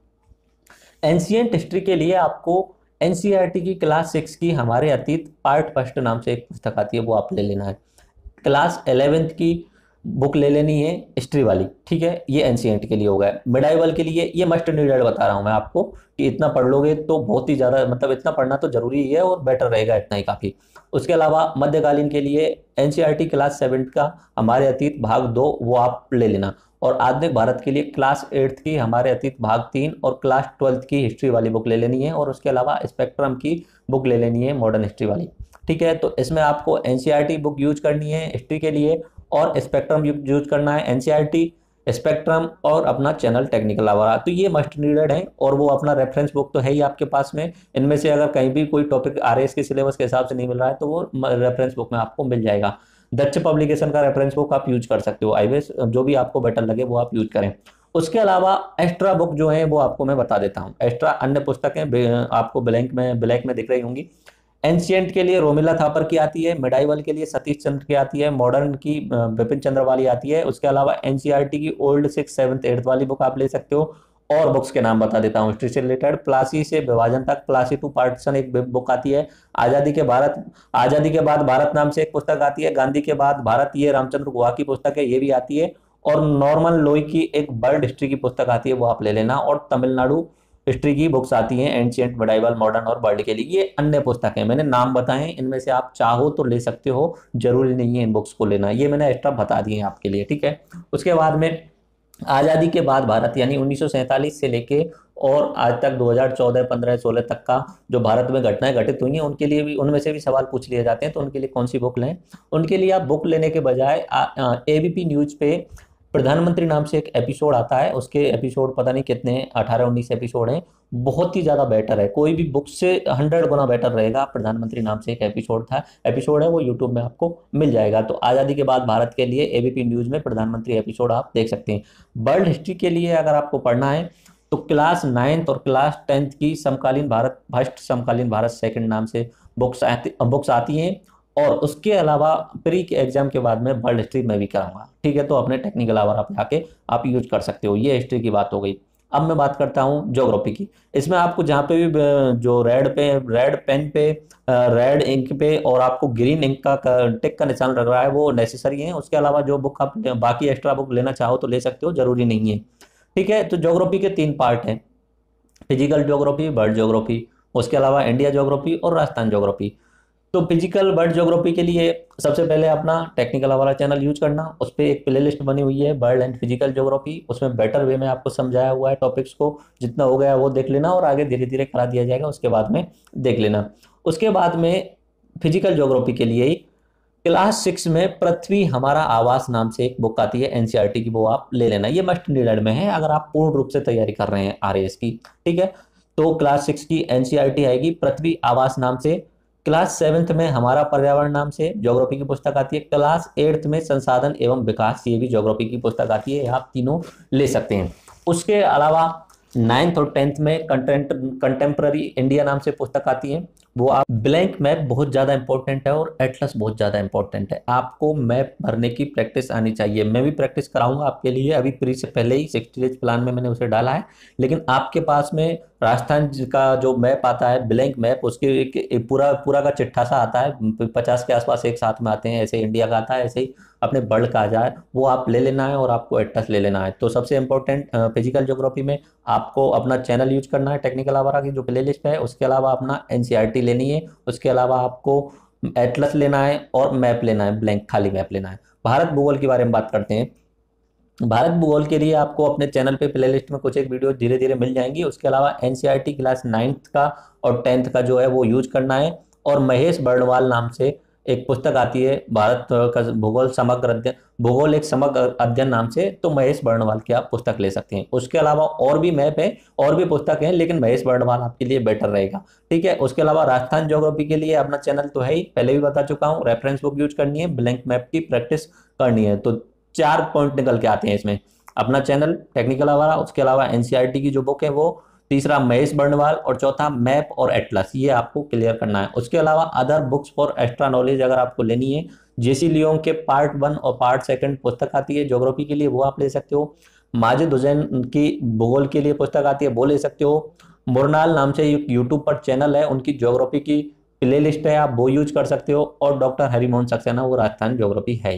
एंशिएंट हिस्ट्री के लिए आपको एनसीईआरटी की क्लास सिक्स की हमारे अतीत पार्ट फर्स्ट नाम से एक पुस्तक आती है, वो आप ले लेना है। क्लास इलेवेंथ की बुक ले लेनी है हिस्ट्री वाली, ठीक है। ये एंशिएंट के लिए होगा। मिडाइवल के लिए ये मस्ट नीडेड बता रहा हूं मैं आपको कि इतना पढ़ लोगे तो बहुत ही ज़्यादा, मतलब इतना पढ़ना तो जरूरी है और बेटर रहेगा, इतना ही काफ़ी। उसके अलावा मध्यकालीन के लिए एनसीईआरटी क्लास सेवेंथ का हमारे अतीत भाग दो वो आप ले लेना। और आधुनिक भारत के लिए क्लास एट्थ की हमारे अतीत भाग तीन और क्लास ट्वेल्थ की हिस्ट्री वाली बुक ले लेनी है। और उसके अलावा स्पेक्ट्रम की बुक ले लेनी है, मॉडर्न हिस्ट्री वाली, ठीक है। तो इसमें आपको एनसीईआरटी बुक यूज करनी है हिस्ट्री के लिए और स्पेक्ट्रम यूज करना है, एनसीईआरटी स्पेक्ट्रम और अपना चैनल टेक्निकल आवारा। तो ये मस्ट नीडेड है। और वो अपना रेफरेंस बुक तो है ही आपके पास में, इनमें से अगर कहीं भी कोई टॉपिक आरएस के सिलेबस के हिसाब से नहीं मिल रहा है तो वो रेफरेंस बुक में आपको मिल जाएगा। दक्ष पब्लिकेशन का रेफरेंस बुक आप यूज कर सकते हो, आईवेस जो भी आपको बेटर लगे वो आप यूज करें। उसके अलावा एक्स्ट्रा बुक जो है वो आपको मैं बता देता हूँ। एक्स्ट्रा अन्य पुस्तकें आपको ब्लैंक में ब्लैक में दिख रही होंगी। एंशिएंट के लिए रोमिला थापर की आती है, मिडाइवल के लिए सतीश चंद्र की आती है, मॉडर्न की विपिन चंद्र वाली आती है। उसके अलावा एनसीईआरटी की ओल्ड सिक्स सेवंथ एट्थ वाली बुक आप ले सकते हो। और बुक्स के नाम बता देता हूँ हिस्ट्री से रिलेटेड। प्लासी से विभाजन तक, प्लासी टू पार्टीशन एक बुक आती है। आजादी के भारत आजादी के बाद भारत नाम से एक पुस्तक आती है। गांधी के बाद भारत, ये रामचंद्र गुहा की पुस्तक है, ये भी आती है। और नॉर्मन लोई की एक वर्ल्ड हिस्ट्री की पुस्तक आती है, वो आप ले लेना। और तमिलनाडु हिस्ट्री की बुक्स आती हैं, एंशिएंट, मिडाइवल, मॉडर्न और वर्ल्ड के लिए। ये अन्य पुस्तक हैं, मैंने नाम बताए, इनमें से आप चाहो तो ले सकते हो, जरूरी नहीं है इन बुक्स को लेना। ये मैंने एक्स्ट्रा बता दिए हैं आपके लिए, ठीक है। उसके बाद में आज़ादी के बाद भारत यानी उन्नीस सौ सैंतालीस से लेके और आज तक दो हज़ार चौदह, पंद्रह, सोलह तक का जो भारत में घटनाएं घटित हुई हैं उनके लिए भी, उनमें से भी सवाल पूछ लिए जाते हैं। तो उनके लिए कौन सी बुक लें? उनके लिए आप बुक लेने के बजाय एबीपी न्यूज पे प्रधानमंत्री नाम से एक एपिसोड आता है, उसके एपिसोड पता नहीं कितने हैं, अठारह उन्नीस एपिसोड हैं, बहुत ही ज़्यादा बेटर है, कोई भी बुक से हंड्रेड गुना बेटर रहेगा। प्रधानमंत्री नाम से एक एपिसोड था एपिसोड है, वो यूट्यूब में आपको मिल जाएगा। तो आज़ादी के बाद भारत के लिए एबीपी न्यूज़ में प्रधानमंत्री एपिसोड आप देख सकते हैं। वर्ल्ड हिस्ट्री के लिए अगर आपको पढ़ना है तो क्लास नाइन्थ और क्लास टेंथ की समकालीन भारत फर्स्ट, समकालीन भारत सेकंड नाम से बुक्स आती बुक्स आती हैं। और उसके अलावा प्री के एग्जाम के बाद में वर्ल्ड हिस्ट्री मैं भी कराऊंगा, ठीक है। तो अपने टेक्निकल आवर पे आके आप यूज कर सकते हो। ये हिस्ट्री की बात हो गई। अब मैं बात करता हूँ ज्योग्राफी की। इसमें आपको जहाँ पे भी अ, जो रेड पे रेड पेन पे रेड इंक पे और आपको ग्रीन इंक का टिक का निशान लग रहा है वो नेसेसरी है। उसके अलावा जो बुक आप बाकी एक्स्ट्रा बुक लेना चाहो तो ले सकते हो, जरूरी नहीं है, ठीक है। तो ज्योग्राफी के तीन पार्ट हैं, फिजिकल ज्योग्राफी, वर्ल्ड ज्योग्राफी, उसके अलावा इंडिया ज्योग्राफी और राजस्थान ज्योग्राफी। तो फिजिकल वर्ल्ड ज्योग्राफी के लिए सबसे पहले अपना टेक्निकल वाला चैनल यूज करना। उस पर एक प्लेलिस्ट बनी हुई है वर्ल्ड एंड फिजिकल ज्योग्राफी, उसमें बेटर वे में आपको समझाया हुआ है टॉपिक्स को। जितना हो गया वो देख लेना और आगे धीरे धीरे करा दिया जाएगा, उसके बाद में देख लेना। उसके बाद में फिजिकल ज्योग्राफी के लिए ही क्लास सिक्स में पृथ्वी हमारा आवास नाम से एक बुक आती है एनसीईआरटी की, वो आप ले लेना। ये मस्ट नीडेड में है अगर आप पूर्ण रूप से तैयारी कर रहे हैं आरएएस की, ठीक है। तो क्लास सिक्स की एनसीईआरटी आएगी पृथ्वी आवास नाम से। क्लास सेवेंथ में हमारा पर्यावरण नाम से ज्योग्राफी की पुस्तक आती है। क्लास एट्थ में संसाधन एवं विकास, ये भी ज्योग्राफी की पुस्तक आती है, आप तीनों ले सकते हैं। उसके अलावा नाइन्थ और टेंथ में कंटेंट कंटेम्प्ररी इंडिया नाम से पुस्तक आती है, वो आप ब्लैंक मैप बहुत ज़्यादा इंपॉर्टेंट है और एटलस बहुत ज़्यादा इंपॉर्टेंट है। आपको मैप भरने की प्रैक्टिस आनी चाहिए। मैं भी प्रैक्टिस कराऊंगा आपके लिए, अभी प्री से पहले ही सिक्सटी डेज प्लान में मैंने उसे डाला है। लेकिन आपके पास में राजस्थान का जो मैप आता है ब्लैंक मैप, उसके एक, एक पूरा पूरा का चिट्ठा सा आता है, पचास के आसपास एक साथ में आते हैं, ऐसे इंडिया का आता है, ऐसे ही अपने वर्ल्ड का आ जाए, वो आप ले लेना है और आपको एटलस ले लेना है। तो सबसे इंपॉर्टेंट फिजिकल ज्योग्राफी में आपको अपना चैनल यूज करना है टेक्निकल आवारा की जो प्लेलिस्ट है, उसके अलावा अपना एनसीईआरटी लेनी है, उसके अलावा आपको एटलस लेना है और मैप लेना है, ब्लैंक खाली मैप लेना है। भारत भूगोल के बारे में बात करते हैं। भारत भूगोल के लिए आपको अपने चैनल पे प्लेलिस्ट में कुछ एक वीडियो धीरे धीरे मिल जाएंगी। उसके अलावा एनसीईआरटी क्लास नाइन्थ का और टेंथ का जो है वो यूज करना है। और महेश बर्णवाल नाम से एक पुस्तक आती है भारत का भूगोल समग्र अध्ययन, भूगोल एक समग्र अध्ययन नाम से, तो महेश बर्णवाल की आप पुस्तक ले सकते हैं। उसके अलावा और भी मैप है और भी पुस्तक है, लेकिन महेश बर्णवाल आपके लिए बेटर रहेगा, ठीक है। उसके अलावा राजस्थान ज्योग्राफी के लिए अपना चैनल तो है ही, पहले भी बता चुका हूँ, रेफरेंस बुक यूज करनी है, ब्लैंक मैप की प्रैक्टिस करनी है। तो चार पॉइंट निकल के आते हैं इसमें, अपना चैनल टेक्निकल आवारा, उसके अलावा एनसीईआरटी की जो बुक है वो, तीसरा महेश बर्णवाल और चौथा मैप और एटलस, ये आपको क्लियर करना है। उसके अलावा other books for extra knowledge अगर आपको लेनी है, जेसी लियोंग के पार्ट वन और पार्ट सेकंड पुस्तक आती है ज्योग्राफी के लिए, वो आप ले सकते हो। माजिद हुसैन की भूगोल के लिए पुस्तक आती है, वो ले सकते हो। मुरनाल नाम से यूट्यूब पर चैनल है, उनकी ज्योग्राफी की प्ले लिस्ट है, आप वो यूज कर सकते हो। और डॉक्टर हरिमोहन सक्सेना, वो राजस्थान ज्योग्राफी है।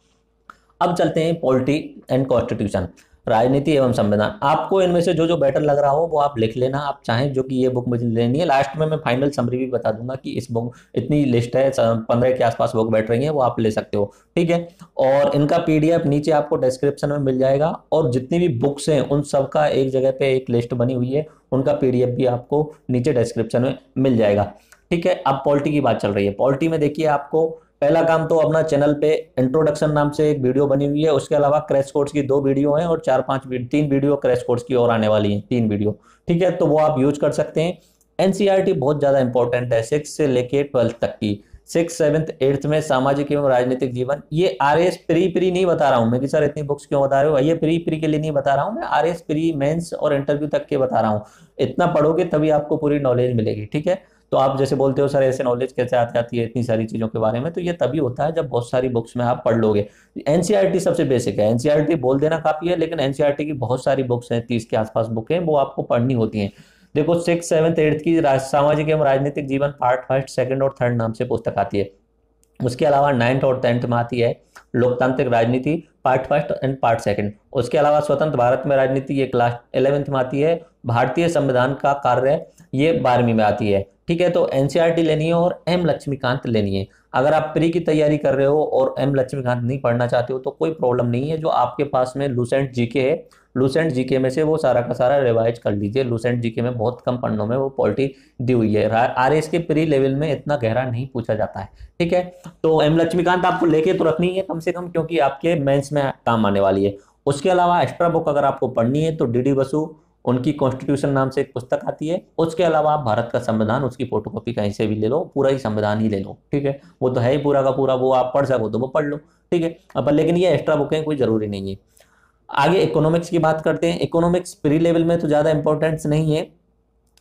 अब चलते हैं पॉलिटी एंड कॉन्स्टिट्यूशन, राजनीति एवं संविधान। आपको इनमें से जो जो बेटर लग रहा हो वो आप लिख लेना, आप चाहें जो कि ये बुक मुझे लेनी है। लास्ट में मैं फाइनल समरी भी बता दूंगा कि इस बुक इतनी लिस्ट है, पंद्रह के आसपास बुक बैठ रही है, वो आप ले सकते हो, ठीक है। और इनका पीडीएफ नीचे आपको डिस्क्रिप्शन में मिल जाएगा, और जितनी भी बुक्स हैं उन सबका एक जगह पे एक लिस्ट बनी हुई है, उनका पीडीएफ भी आपको नीचे डिस्क्रिप्शन में मिल जाएगा, ठीक है। अब पॉलिटी की बात चल रही है। पॉलिटी में देखिए, आपको पहला काम तो अपना चैनल पे इंट्रोडक्शन नाम से एक वीडियो बनी हुई है, उसके अलावा क्रैश कोर्स की दो वीडियो हैं और चार पांच तीन वीडियो क्रैश कोर्स की और आने वाली हैं, तीन वीडियो, ठीक है। तो वो आप यूज कर सकते हैं। एनसीईआरटी बहुत ज्यादा इंपॉर्टेंट है सिक्स से लेके ट्वेल्थ तक की। सिक्स सेवन्थ एट्थ में सामाजिक एवं राजनीतिक जीवन, ये आरएस प्री प्री नहीं बता रहा हूं मैं कि सर इतनी बुक्स क्यों बता रहे हो, ये प्री प्री के लिए नहीं बता रहा हूं मैं, आरएस प्री मेंस और इंटरव्यू तक के बता रहा हूं। इतना पढ़ोगे तभी आपको पूरी नॉलेज मिलेगी, ठीक है। तो आप जैसे बोलते हो सर ऐसे नॉलेज कैसे आती आती है इतनी सारी चीजों के बारे में, तो ये तभी होता है जब बहुत सारी बुक्स में आप पढ़ लोगे। एनसीईआरटी सबसे बेसिक है, एनसीईआरटी बोल देना काफी है, लेकिन एनसीईआरटी की बहुत सारी बुक्स हैं, तीस के आसपास बुक हैं, वो आपको पढ़नी होती हैं। देखो सिक्स सेवन्थ एट्थ की सामाजिक एवं राजनीतिक जीवन पार्ट फर्स्ट सेकंड और थर्ड नाम से पुस्तक आती है। उसके अलावा नाइन्थ और टेंथ में आती है लोकतांत्रिक राजनीति part first and part second. उसके अलावा स्वतंत्र भारत में राजनीति, ये क्लास इलेवेंथ में आती है। भारतीय संविधान का कार्य, ये बारहवीं में आती है, ठीक है। तो एनसीईआरटी लेनी है और एम लक्ष्मीकांत लेनी है। अगर आप प्री की तैयारी कर रहे हो और एम लक्ष्मीकांत नहीं पढ़ना चाहते हो तो कोई प्रॉब्लम नहीं है, जो आपके पास में लूसेंट जीके है, लूसेंट जीके में से वो सारा का सारा रिवाइज कर लीजिए। लूसेंट जीके में बहुत कम पन्नों में वो पॉलिटी दी हुई है, आरएस के प्री लेवल में इतना गहरा नहीं पूछा जाता है, ठीक है। तो एम लक्ष्मीकांत आपको लेके तो रखनी है कम से कम, क्योंकि आपके मेंस में काम आने वाली है। उसके अलावा एक्स्ट्रा बुक अगर आपको पढ़नी है तो डीडी बसु, उनकी कॉन्स्टिट्यूशन नाम से एक पुस्तक आती है। उसके अलावा आप भारत का संविधान, उसकी फोटोकॉपी कहीं से भी ले लो, पूरा ही संविधान ही ले लो, ठीक है। वो तो है ही पूरा का पूरा, वो आप पढ़ सको तो वो पढ़ लो, ठीक है। अब लेकिन ये एक्स्ट्रा बुक है, कोई जरूरी नहीं है। आगे इकोनॉमिक्स की बात करते हैं। इकोनॉमिक्स प्री लेवल में तो ज्यादा इंपॉर्टेंस नहीं है,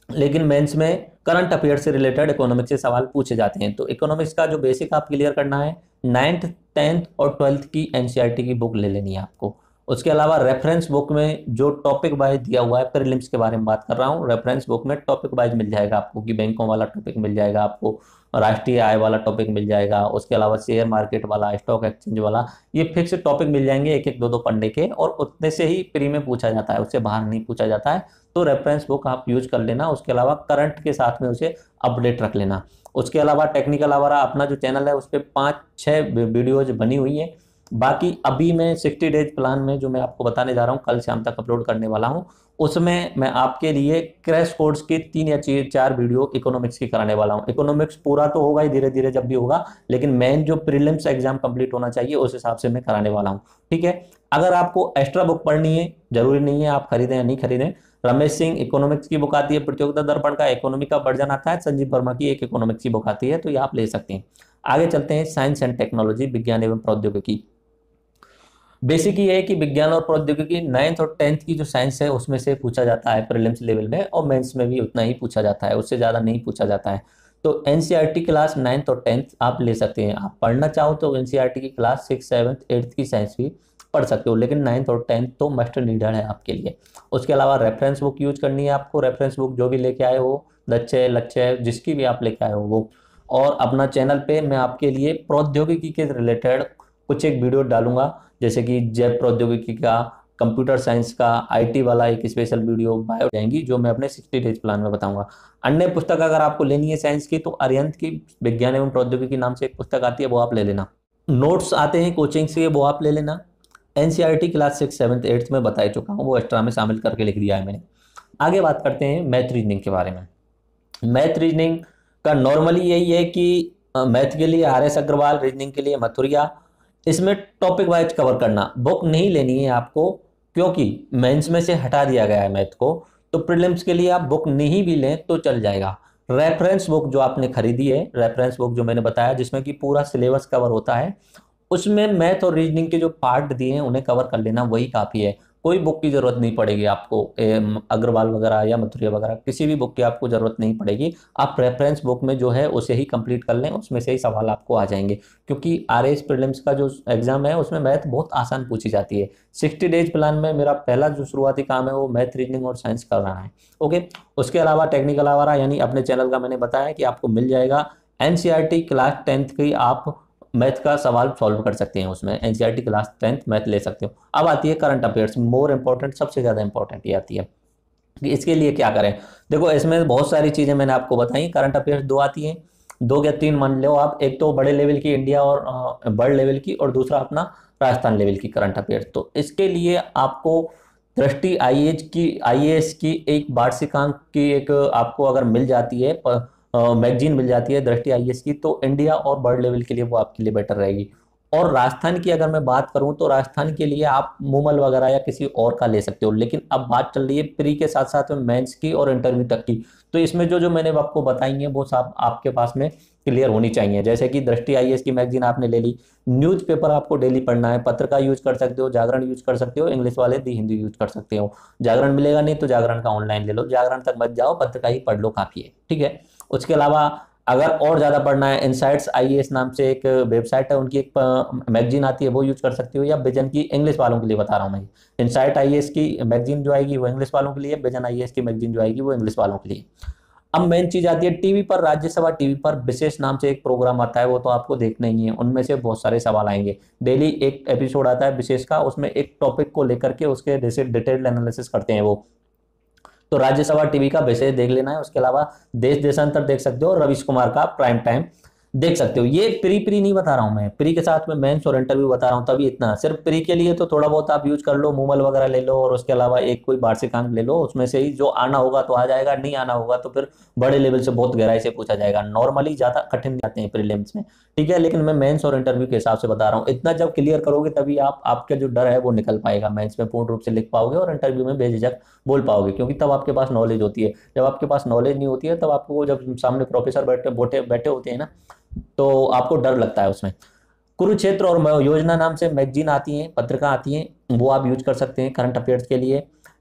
लेकिन मेंस में करंट अफेयर से रिलेटेड इकोनॉमिक्स से सवाल पूछे जाते हैं। तो इकोनॉमिक्स का जो बेसिक आप क्लियर करना है, नाइन्थ टेंथ और ट्वेल्थ की एनसीईआरटी की बुक ले लेनी है आपको। उसके अलावा रेफरेंस बुक में जो टॉपिक वाइज दिया हुआ है, प्रीलिम्स के बारे में बात कर रहा हूँ, रेफरेंस बुक में टॉपिक वाइज मिल जाएगा आपको कि बैंकों वाला टॉपिक मिल जाएगा आपको, राष्ट्रीय आय वाला टॉपिक मिल जाएगा, उसके अलावा शेयर मार्केट वाला, स्टॉक एक्सचेंज वाला, ये फिक्स टॉपिक मिल जाएंगे एक एक दो दो पढ़ने के, और उतने से ही प्री में पूछा जाता है, उससे बाहर नहीं पूछा जाता है। तो रेफरेंस बुक आप यूज कर लेना। उसके अलावा करंट के साथ में उसे अपडेट रख लेना। उसके अलावा टेक्निकल आवारा अपना जो चैनल है उस पर पाँच छः वीडियोज बनी हुई है। बाकी अभी मैं सिक्सटी डेज प्लान में जो मैं आपको बताने जा रहा हूँ, कल शाम तक अपलोड करने वाला हूँ, उसमें मैं आपके लिए क्रैश कोर्स की तीन या चार वीडियो इकोनॉमिक्स की कराने वाला हूँ। इकोनॉमिक्स पूरा तो होगा ही धीरे धीरे जब भी होगा, लेकिन मेन जो प्रीलिम्स एग्जाम कंप्लीट होना चाहिए उस हिसाब से मैं कराने वाला हूँ। ठीक है। अगर आपको एक्स्ट्रा बुक पढ़नी है, जरूरी नहीं है आप खरीदें या नहीं खरीदें, रमेश सिंह इकोनॉमिक्स की बुक आती है, प्रतियोगिता दर्पण का इकोनॉमी का वर्जन आता है, संजीव वर्मा की एक इकोनॉमिक्स की बुक आती है, तो ये आप ले सकते हैं। आगे चलते हैं, साइंस एंड टेक्नोलॉजी, विज्ञान एवं प्रौद्योगिकी। बेसिक ये है कि विज्ञान और प्रौद्योगिकी नाइन्थ और टेंथ की जो साइंस है उसमें से पूछा जाता है प्रीलिम्स लेवल में, और मेंस में भी उतना ही पूछा जाता है, उससे ज़्यादा नहीं पूछा जाता है। तो एनसीईआरटी क्लास नाइन्थ और टेंथ आप ले सकते हैं। आप पढ़ना चाहो तो एनसीईआरटी की क्लास सिक्स सेवन्थ एट्थ की साइंस भी पढ़ सकते हो, लेकिन नाइन्थ और टेंथ तो मस्ट नीडेड है आपके लिए। उसके अलावा रेफरेंस बुक यूज करनी है आपको। रेफरेंस बुक जो भी लेके आए हो, लक्ष्य लक्ष्य जिसकी भी आप लेके आए हो वो। और अपना चैनल पे मैं आपके लिए प्रौद्योगिकी के रिलेटेड कुछ एक वीडियो डालूंगा, जैसे कि जैव प्रौद्योगिकी का, कंप्यूटर साइंस का, आईटी वाला एक स्पेशल वीडियो बायो जाएंगी जो मैं अपने सिक्सटी डेज प्लान में बताऊंगा। अन्य पुस्तक अगर आपको लेनी है साइंस की तो अरिहंत की विज्ञान एवं प्रौद्योगिकी नाम से एक पुस्तक आती है, वो आप ले लेना। नोट्स आते हैं कोचिंग से, वो आप ले लेना। NCERT class six seventh eighth में बता चुका हूँ, वो एक्स्ट्रा में शामिल करके लिख दिया है मैंने। आगे बात करते हैं मैथ रीजनिंग के बारे में। मैथ रीजनिंग का नॉर्मली यही है कि मैथ के लिए आर एस अग्रवाल, रीजनिंग के लिए मथुरिया, इसमें टॉपिक वाइज कवर करना। बुक नहीं लेनी है आपको, क्योंकि मेंस में से हटा दिया गया है मैथ को, तो प्रीलिम्स के लिए आप बुक नहीं भी लें तो चल जाएगा। रेफरेंस बुक जो आपने खरीदी है, रेफरेंस बुक जो मैंने बताया जिसमें कि पूरा सिलेबस कवर होता है, उसमें मैथ और रीजनिंग के जो पार्ट दिए हैं उन्हें कवर कर लेना, वही काफ़ी है। कोई बुक की ज़रूरत नहीं पड़ेगी आपको, अग्रवाल वगैरह या मथुरिया वगैरह किसी भी बुक की आपको ज़रूरत नहीं पड़ेगी। आप रेफरेंस बुक में जो है उसे ही कंप्लीट कर लें, उसमें से ही सवाल आपको आ जाएंगे, क्योंकि आर एस प्रीलिम्स का जो एग्जाम है उसमें मैथ बहुत आसान पूछी जाती है। सिक्सटी डेज प्लान में मेरा पहला जो शुरुआती काम है वो मैथ, रीजनिंग और साइंस कर रहा है। ओके। उसके अलावा टेक्निकल आवारा यानी अपने चैनल का मैंने बताया कि आपको मिल जाएगा एनसीईआरटी क्लास टेंथ की, आप मैथ का सवाल सॉल्व कर सकते हैं उसमें, एनसीईआरटी क्लास टेंथ मैथ ले सकते हो। अब आती है करंट अफेयर्स, मोर इंपॉर्टेंट, सबसे ज़्यादा इंपॉर्टेंट ये आती है कि इसके लिए क्या करें। देखो इसमें बहुत सारी चीज़ें मैंने आपको बताई। करंट अफेयर्स दो आती हैं, दो या तीन मान लो आप, एक तो बड़े लेवल की इंडिया और वर्ल्ड लेवल की, और दूसरा अपना राजस्थान लेवल की करंट अफेयर्स। तो इसके लिए आपको दृष्टि आईएएस की आईएएस की एक वार्षिकांक की एक आपको अगर मिल जाती है, मैगजीन मिल जाती है दृष्टि आईएएस की, तो इंडिया और वर्ल्ड लेवल के लिए वो आपके लिए बेटर रहेगी। और राजस्थान की अगर मैं बात करूं तो राजस्थान के लिए आप मूमल वगैरह या किसी और का ले सकते हो, लेकिन अब बात चल रही है प्री के साथ साथ में मेंस की और इंटरव्यू तक की। तो इसमें जो जो मैंने आपको बताई है वो सब आपके पास में क्लियर होनी चाहिए। जैसे कि दृष्टि आईएएस की मैगजीन आपने ले ली, न्यूज़पेपर आपको डेली पढ़ना है, पत्र का यूज कर सकते हो, जागरण यूज कर सकते हो, इंग्लिश वाले दी हिंदी यूज कर सकते हो। जागरण मिलेगा नहीं तो जागरण का ऑनलाइन ले लो, जागरण तक मत जाओ, पत्र का ही पढ़ लो, काफी है। ठीक है। उसके अलावा अगर और ज़्यादा पढ़ना है, इनसाइट्स आईएएस नाम से एक वेबसाइट है, उनकी एक मैगजीन आती है वो यूज कर सकते हो, या विजन की, इंग्लिश वालों के लिए बता रहा हूँ मैं। इनसाइट आईएएस की मैगजीन जो आएगी वो इंग्लिश वालों के लिए, विजन आईएएस की मैगजीन जो आएगी वो इंग्लिश वालों के लिए। अब मेन चीज आती है टीवी पर, राज्यसभा टीवी पर विशेष नाम से एक प्रोग्राम आता है, वो तो आपको देखना ही है। उनमें से बहुत सारे सवाल आएंगे, डेली एक एपिसोड आता है विशेष का, उसमें एक टॉपिक को लेकर के उसके जैसे डिटेल्ड एनालिसिस करते हैं वो। तो राज्यसभा टीवी का विशेष देख लेना है। उसके अलावा देश देशांतर देख सकते हो, रवीश कुमार का प्राइम टाइम देख सकते हो। ये प्री प्री नहीं बता रहा हूं मैं, प्री के साथ में मेंस और इंटरव्यू बता रहा हूं, तभी इतना। सिर्फ प्री के लिए तो थोड़ा बहुत आप यूज कर लो, मूमल वगैरह ले लो, और उसके अलावा एक कोई वार्षिकांक ले लो, उसमें से ही जो आना होगा तो आ जाएगा, नहीं आना होगा तो फिर बड़े लेवल से बहुत गहराई से पूछा जाएगा। नॉर्मली ज्यादा कठिन जाते हैं प्रीलिम्स में, ठीक है, लेकिन मैं मेंस और इंटरव्यू के हिसाब से बता रहा हूँ। इतना जब क्लियर करोगे तभी आप, आपका जो डर है वो निकल पाएगा, मेंस में पूर्ण रूप से लिख पाओगे और इंटरव्यू में बेझिझक बोल पाओगे, क्योंकि तब आपके पास नॉलेज होती है। जब आपके पास नॉलेज नहीं होती है तब आपको, जब सामने प्रोफेसर बैठे बैठे बैठे होते हैं ना, तो आपको डर लगता है उसमें। कुरुक्षेत्र और योजना नाम से मैगजीन आती हैं, पत्रिका आती हैं, वो आप यूज कर सकते हैं करंट अफेयर्स के लिए।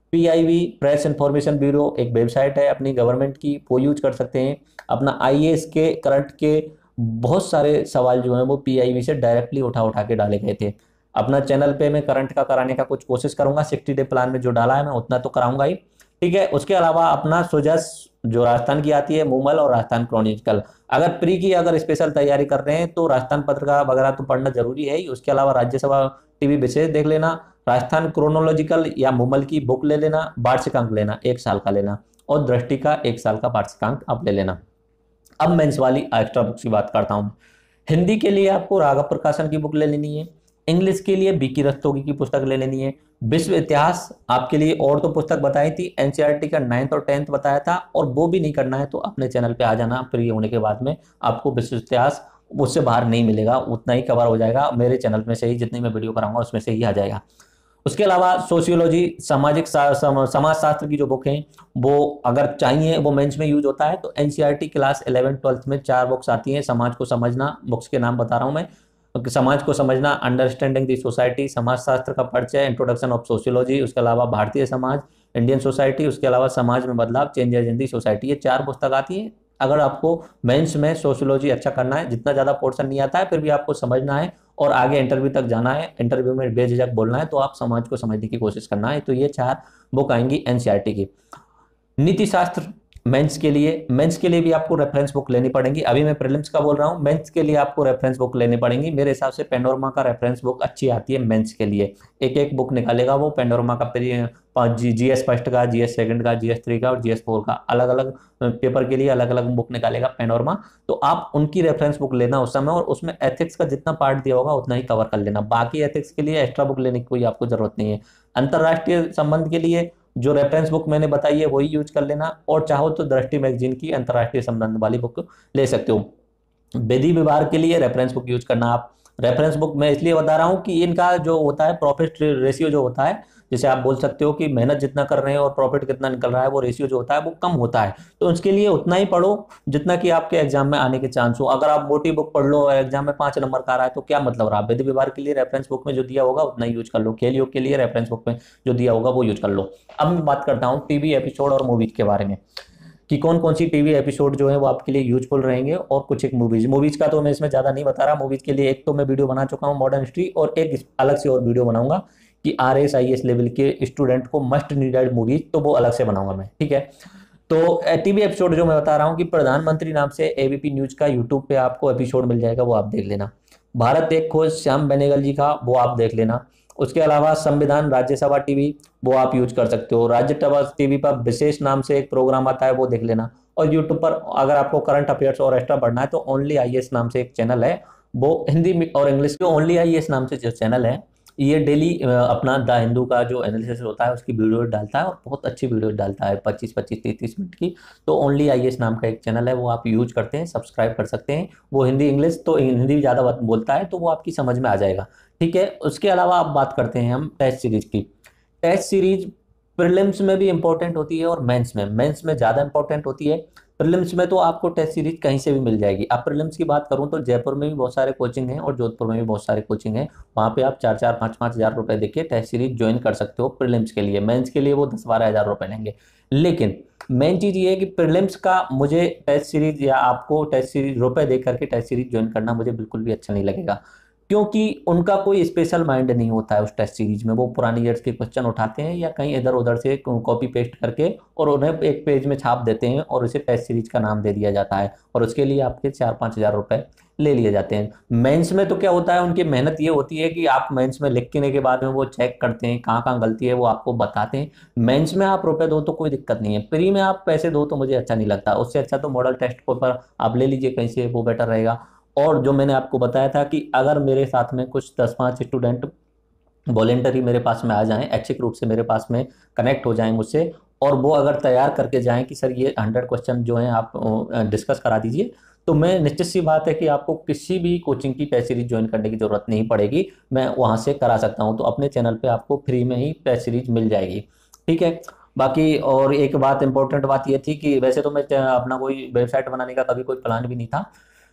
पीआईबी प्रेस इंफॉर्मेशन ब्यूरो एक वेबसाइट है अपनी गवर्नमेंट की, वो यूज कर सकते हैं। अपना आईएएस के करंट के बहुत सारे सवाल जो हैं वो पीआईबी से डायरेक्टली उठा उठा के डाले गए थे। अपना चैनल पे मैं करंट का कराने का कुछ कोशिश करूंगा, सिक्सटी डे प्लान में जो डाला है मैं उतना तो कराऊंगा ही। ठीक है, उसके अलावा अपना सुजस जो राजस्थान की आती है, मूमल और राजस्थान क्रॉनिकल, अगर प्री की अगर स्पेशल तैयारी कर रहे हैं तो राजस्थान पत्रिका वगैरह तो पढ़ना जरूरी है ही। उसके अलावा राज्यसभा टीवी विशेष देख लेना, राजस्थान क्रोनोलॉजिकल या मूमल की बुक ले लेना, वार्षिकांक लेना एक साल का लेना, और दृष्टि का एक साल का वार्षिकांक आप ले लेना। अब मेंस वाली एक्स्ट्रा बुक्स की बात करता हूं। हिंदी के लिए आपको राघव प्रकाशन की बुक ले लेनी है। इंग्लिश के लिए बीकी रस्तोगी की पुस्तक ले लेनी है। विश्व इतिहास आपके लिए और तो पुस्तक बताई थी, एनसीईआरटी का नाइन्थ और टेंथ बताया था, और वो भी नहीं करना है तो अपने चैनल पे आ जाना फ्री होने के बाद में। आपको विश्व इतिहास उससे बाहर नहीं मिलेगा, उतना ही कवर हो जाएगा मेरे चैनल में से ही, जितनी मैं वीडियो कराऊंगा उसमें से ही आ जाएगा। उसके अलावा सोशियोलॉजी, सामाजिक सा, सम, समाज शास्त्र की जो बुक है वो अगर चाहिए, वो मेंस में यूज होता है तो एनसीईआरटी क्लास इलेवन ट्वेल्थ में चार बुक्स आती हैं। समाज को समझना, बुक्स के नाम बता रहा हूं मैं, समाज को समझना, अंडरस्टैंडिंग द सोसाइटी, समाज शास्त्र का परिचय, इंट्रोडक्शन ऑफ सोशियोलॉजी, उसके अलावा भारतीय समाज, इंडियन सोसाइटी, उसके अलावा समाज में बदलाव, चेंजेस इन दी सोसाइटी, ये चार पुस्तक आती है। अगर आपको मेंस में सोशियोलॉजी अच्छा करना है, जितना ज्यादा पोर्शन नहीं आता है फिर भी आपको समझना है और आगे इंटरव्यू तक जाना है, इंटरव्यू में बेझिझक बोलना है, तो आप समाज को समझने की कोशिश करना है। तो ये चार बुक आएंगी एनसीईआरटी की। नीति शास्त्र मेंस के लिए, मेंस के लिए भी आपको रेफरेंस बुक लेनी पड़ेगी। अभी मैं प्रीलिम्स का बोल रहा हूँ, मेंस के लिए आपको रेफरेंस बुक लेनी पड़ेगी। मेरे हिसाब से पेनोरमा का रेफरेंस बुक अच्छी आती है मेंस के लिए। एक एक बुक निकालेगा वो पेनोरमा का, जी जी एस फर्स्ट का, जी एस सेकंड का, जी एस थ्री का और जी एस फोर का, अलग अलग पेपर के लिए अलग अलग बुक निकालेगा पेनोरमा। तो आप उनकी रेफरेंस बुक लेना उस समय, और उसमें एथिक्स का जितना पार्ट दिया होगा उतना ही कवर कर लेना। बाकी एथिक्स के लिए एक्स्ट्रा बुक लेने की कोई आपको जरूरत नहीं है। अंतरराष्ट्रीय संबंध के लिए जो रेफरेंस बुक मैंने बताई है वही यूज कर लेना, और चाहो तो दृष्टि मैगजीन की अंतरराष्ट्रीय संबंध वाली बुक ले सकते हो। विधि विभाग के लिए रेफरेंस बुक यूज करना। आप रेफरेंस बुक मैं इसलिए बता रहा हूं कि इनका जो होता है प्रॉफिट रेशियो जो होता है, जैसे आप बोल सकते हो कि मेहनत जितना कर रहे हैं और प्रॉफिट कितना निकल रहा है, वो रेशियो जो होता है वो कम होता है। तो उसके लिए उतना ही पढ़ो जितना कि आपके एग्जाम में आने के चांस हो। अगर आप मोटी बुक पढ़ लो और एग्जाम में पांच नंबर का आ रहा है तो क्या मतलब रहा। विधि विभाग के लिए रेफरेंस बुक में जो दिया होगा उतना ही यूज कर लो। खेल योग के लिए रेफरेंस बुक में जो दिया होगा वो यूज कर लो। अब मैं बात करता हूँ टीवी एपिसोड और मूवीज के बारे में, कि कौन कौन सी टीवी एपिसोड जो है वो आपके लिए यूजफुल रहेंगे, और कुछ एक मूवीज। मूवीज का तो मैं इसमें ज्यादा नहीं बता रहा। मूवीज के लिए एक तो मैं वीडियो बना चुका हूँ मॉडर्न हिस्ट्री, और एक अलग से और वीडियो बनाऊंगा कि R S I S level के स्टूडेंट को मस्ट नीडेड मूवीज, तो वो अलग से बनाऊंगा मैं। ठीक है, तो टीवी एपिसोड जो मैं बता रहा हूँ कि प्रधानमंत्री नाम से एबीपी न्यूज का यूट्यूब पे आपको एपिसोड मिल जाएगा, वो आप देख लेना। भारत एक खोज श्याम बेनेगल जी का, वो आप देख लेना। उसके अलावा संविधान राज्यसभा टीवी, वो आप यूज कर सकते हो। राज्यसभा टीवी पर विशेष नाम से एक प्रोग्राम आता है, वो देख लेना। और यूट्यूब पर अगर आपको करंट अफेयर्स और एक्स्ट्रा पढ़ना है तो ओनली आईएएस नाम से एक चैनल है, वो हिंदी और इंग्लिश के ओनली आईएएस नाम से जो चैनल है, ये डेली अपना द हिंदू का जो एनालिसिस होता है उसकी वीडियो डालता है, और बहुत अच्छी वीडियो डालता है, पच्चीस पच्चीस तीस तीस मिनट की। तो ओनली आईएएस नाम का एक चैनल है, वो आप यूज करते हैं, सब्सक्राइब कर सकते हैं। वो हिंदी इंग्लिश तो हिंदी ज़्यादा बोलता है तो वो आपकी समझ में आ जाएगा। ठीक है, उसके अलावा आप बात करते हैं हम टेस्ट सीरीज की। टेस्ट सीरीज प्रीलिम्स में भी इंपॉर्टेंट होती है और मेंस में मेंस में ज़्यादा इंपॉर्टेंट होती है। प्रीलिम्स में तो आपको टेस्ट सीरीज कहीं से भी मिल जाएगी। अब प्रीलिम्स की बात करूं तो जयपुर में भी बहुत सारे कोचिंग हैं और जोधपुर में भी बहुत सारे कोचिंग हैं। वहाँ पे आप चार चार पाँच पाँच हज़ार रुपए देके टेस्ट सीरीज ज्वाइन कर सकते हो प्रीलिम्स के लिए। मेंस के लिए वो दस बारह हज़ार रुपए लेंगे। लेकिन मेन चीज़ ये है कि प्रीलिम्स का मुझे टेस्ट सीरीज या आपको टेस्ट सीरीज रुपए दे करके टेस्ट सीरीज ज्वाइन करना मुझे बिल्कुल भी अच्छा नहीं लगेगा, क्योंकि उनका कोई स्पेशल माइंड नहीं होता है उस टेस्ट सीरीज में। वो पुरानी ईयर्स के क्वेश्चन उठाते हैं या कहीं इधर उधर से कॉपी पेस्ट करके और उन्हें एक पेज में छाप देते हैं और उसे टेस्ट सीरीज का नाम दे दिया जाता है, और उसके लिए आपके चार पाँच हज़ार रुपये ले लिए जाते हैं। मेंस में तो क्या होता है, उनकी मेहनत ये होती है कि आप मेंस में लिखने के बाद में वो चेक करते हैं कहाँ कहाँ गलती है, वो आपको बताते हैं। मेंस में आप रुपए दो तो कोई दिक्कत नहीं है, प्री में आप पैसे दो तो मुझे अच्छा नहीं लगता। उससे अच्छा तो मॉडल टेस्ट पेपर आप ले लीजिए कहीं से, वो बेटर रहेगा। और जो मैंने आपको बताया था कि अगर मेरे साथ में कुछ दस पाँच स्टूडेंट वॉलेंटरी मेरे पास में आ जाएं, ऐच्छिक रूप से मेरे पास में कनेक्ट हो जाएं मुझसे, और वो अगर तैयार करके जाएं कि सर ये हंड्रेड क्वेश्चन जो हैं आप डिस्कस करा दीजिए, तो मैं निश्चित सी बात है कि आपको किसी भी कोचिंग की टेस्ट सीरीज ज्वाइन करने की जरूरत नहीं पड़ेगी। मैं वहाँ से करा सकता हूँ, तो अपने चैनल पर आपको फ्री में ही टेस्ट सीरीज मिल जाएगी। ठीक है, बाकी और एक बात इंपॉर्टेंट बात ये थी कि वैसे तो मैं अपना कोई वेबसाइट बनाने का कभी कोई प्लान भी नहीं था,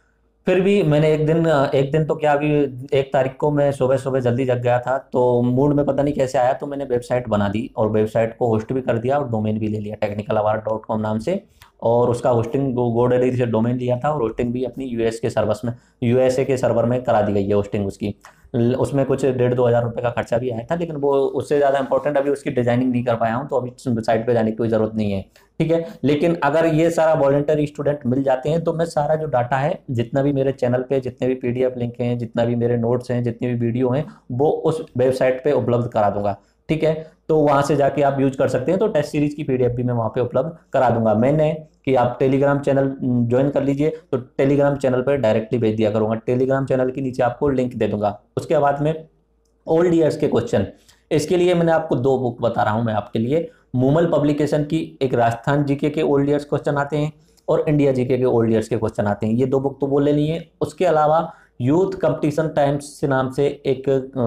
फिर भी मैंने एक दिन एक दिन तो क्या, अभी एक तारीख को मैं सुबह सुबह जल्दी जग गया था, तो मूड में पता नहीं कैसे आया, तो मैंने वेबसाइट बना दी और वेबसाइट को होस्ट भी कर दिया और डोमेन भी ले लिया टेक्निकल अवार्ड डॉट कॉम नाम से। और उसका होस्टिंग गोडैडी से डोमेन लिया था और होस्टिंग भी अपनी यूएस के सर्वर्स में, यूएसए के सर्वर में करा दी गई है होस्टिंग उसकी। ल- उसमें कुछ डेढ़ दो हज़ार रुपये का खर्चा भी आया था, लेकिन वो उससे ज़्यादा इंपॉर्टेंट अभी उसकी डिजाइनिंग नहीं कर पाया हूँ, तो अभी साइट पे जाने की कोई ज़रूरत नहीं है। ठीक है, लेकिन अगर ये सारा वॉलंटरी स्टूडेंट मिल जाते हैं तो मैं सारा जो डाटा है, जितना भी मेरे चैनल पे, जितने भी पीडीएफ लिंक हैं, जितना भी मेरे नोट्स हैं, जितनी भी वीडियो हैं, वो उस वेबसाइट पे उपलब्ध करा दूंगा। ठीक है, तो वहां से जाके आप यूज कर सकते हैं। तो टेस्ट सीरीज की पीडीएफ भी मैं वहां पे उपलब्ध करा दूंगा। मैंने कि आप टेलीग्राम चैनल ज्वाइन कर लीजिए, तो टेलीग्राम चैनल पर डायरेक्टली भेज दिया करूंगा। टेलीग्राम चैनल के नीचे आपको लिंक दे दूंगा। उसके बाद में ओल्ड ईयर्स के क्वेश्चन, इसके लिए मैंने आपको दो बुक बता रहा हूं मैं आपके लिए। मूमल पब्लिकेशन की एक राजस्थान जीके के ओल्ड ईयर्स क्वेश्चन आते हैं और इंडिया जीके के ओल्ड ईयर्स के क्वेश्चन आते हैं, ये दो बुक तो वो लेनी है। उसके अलावा यूथ कंपटीशन टाइम्स से नाम से एक,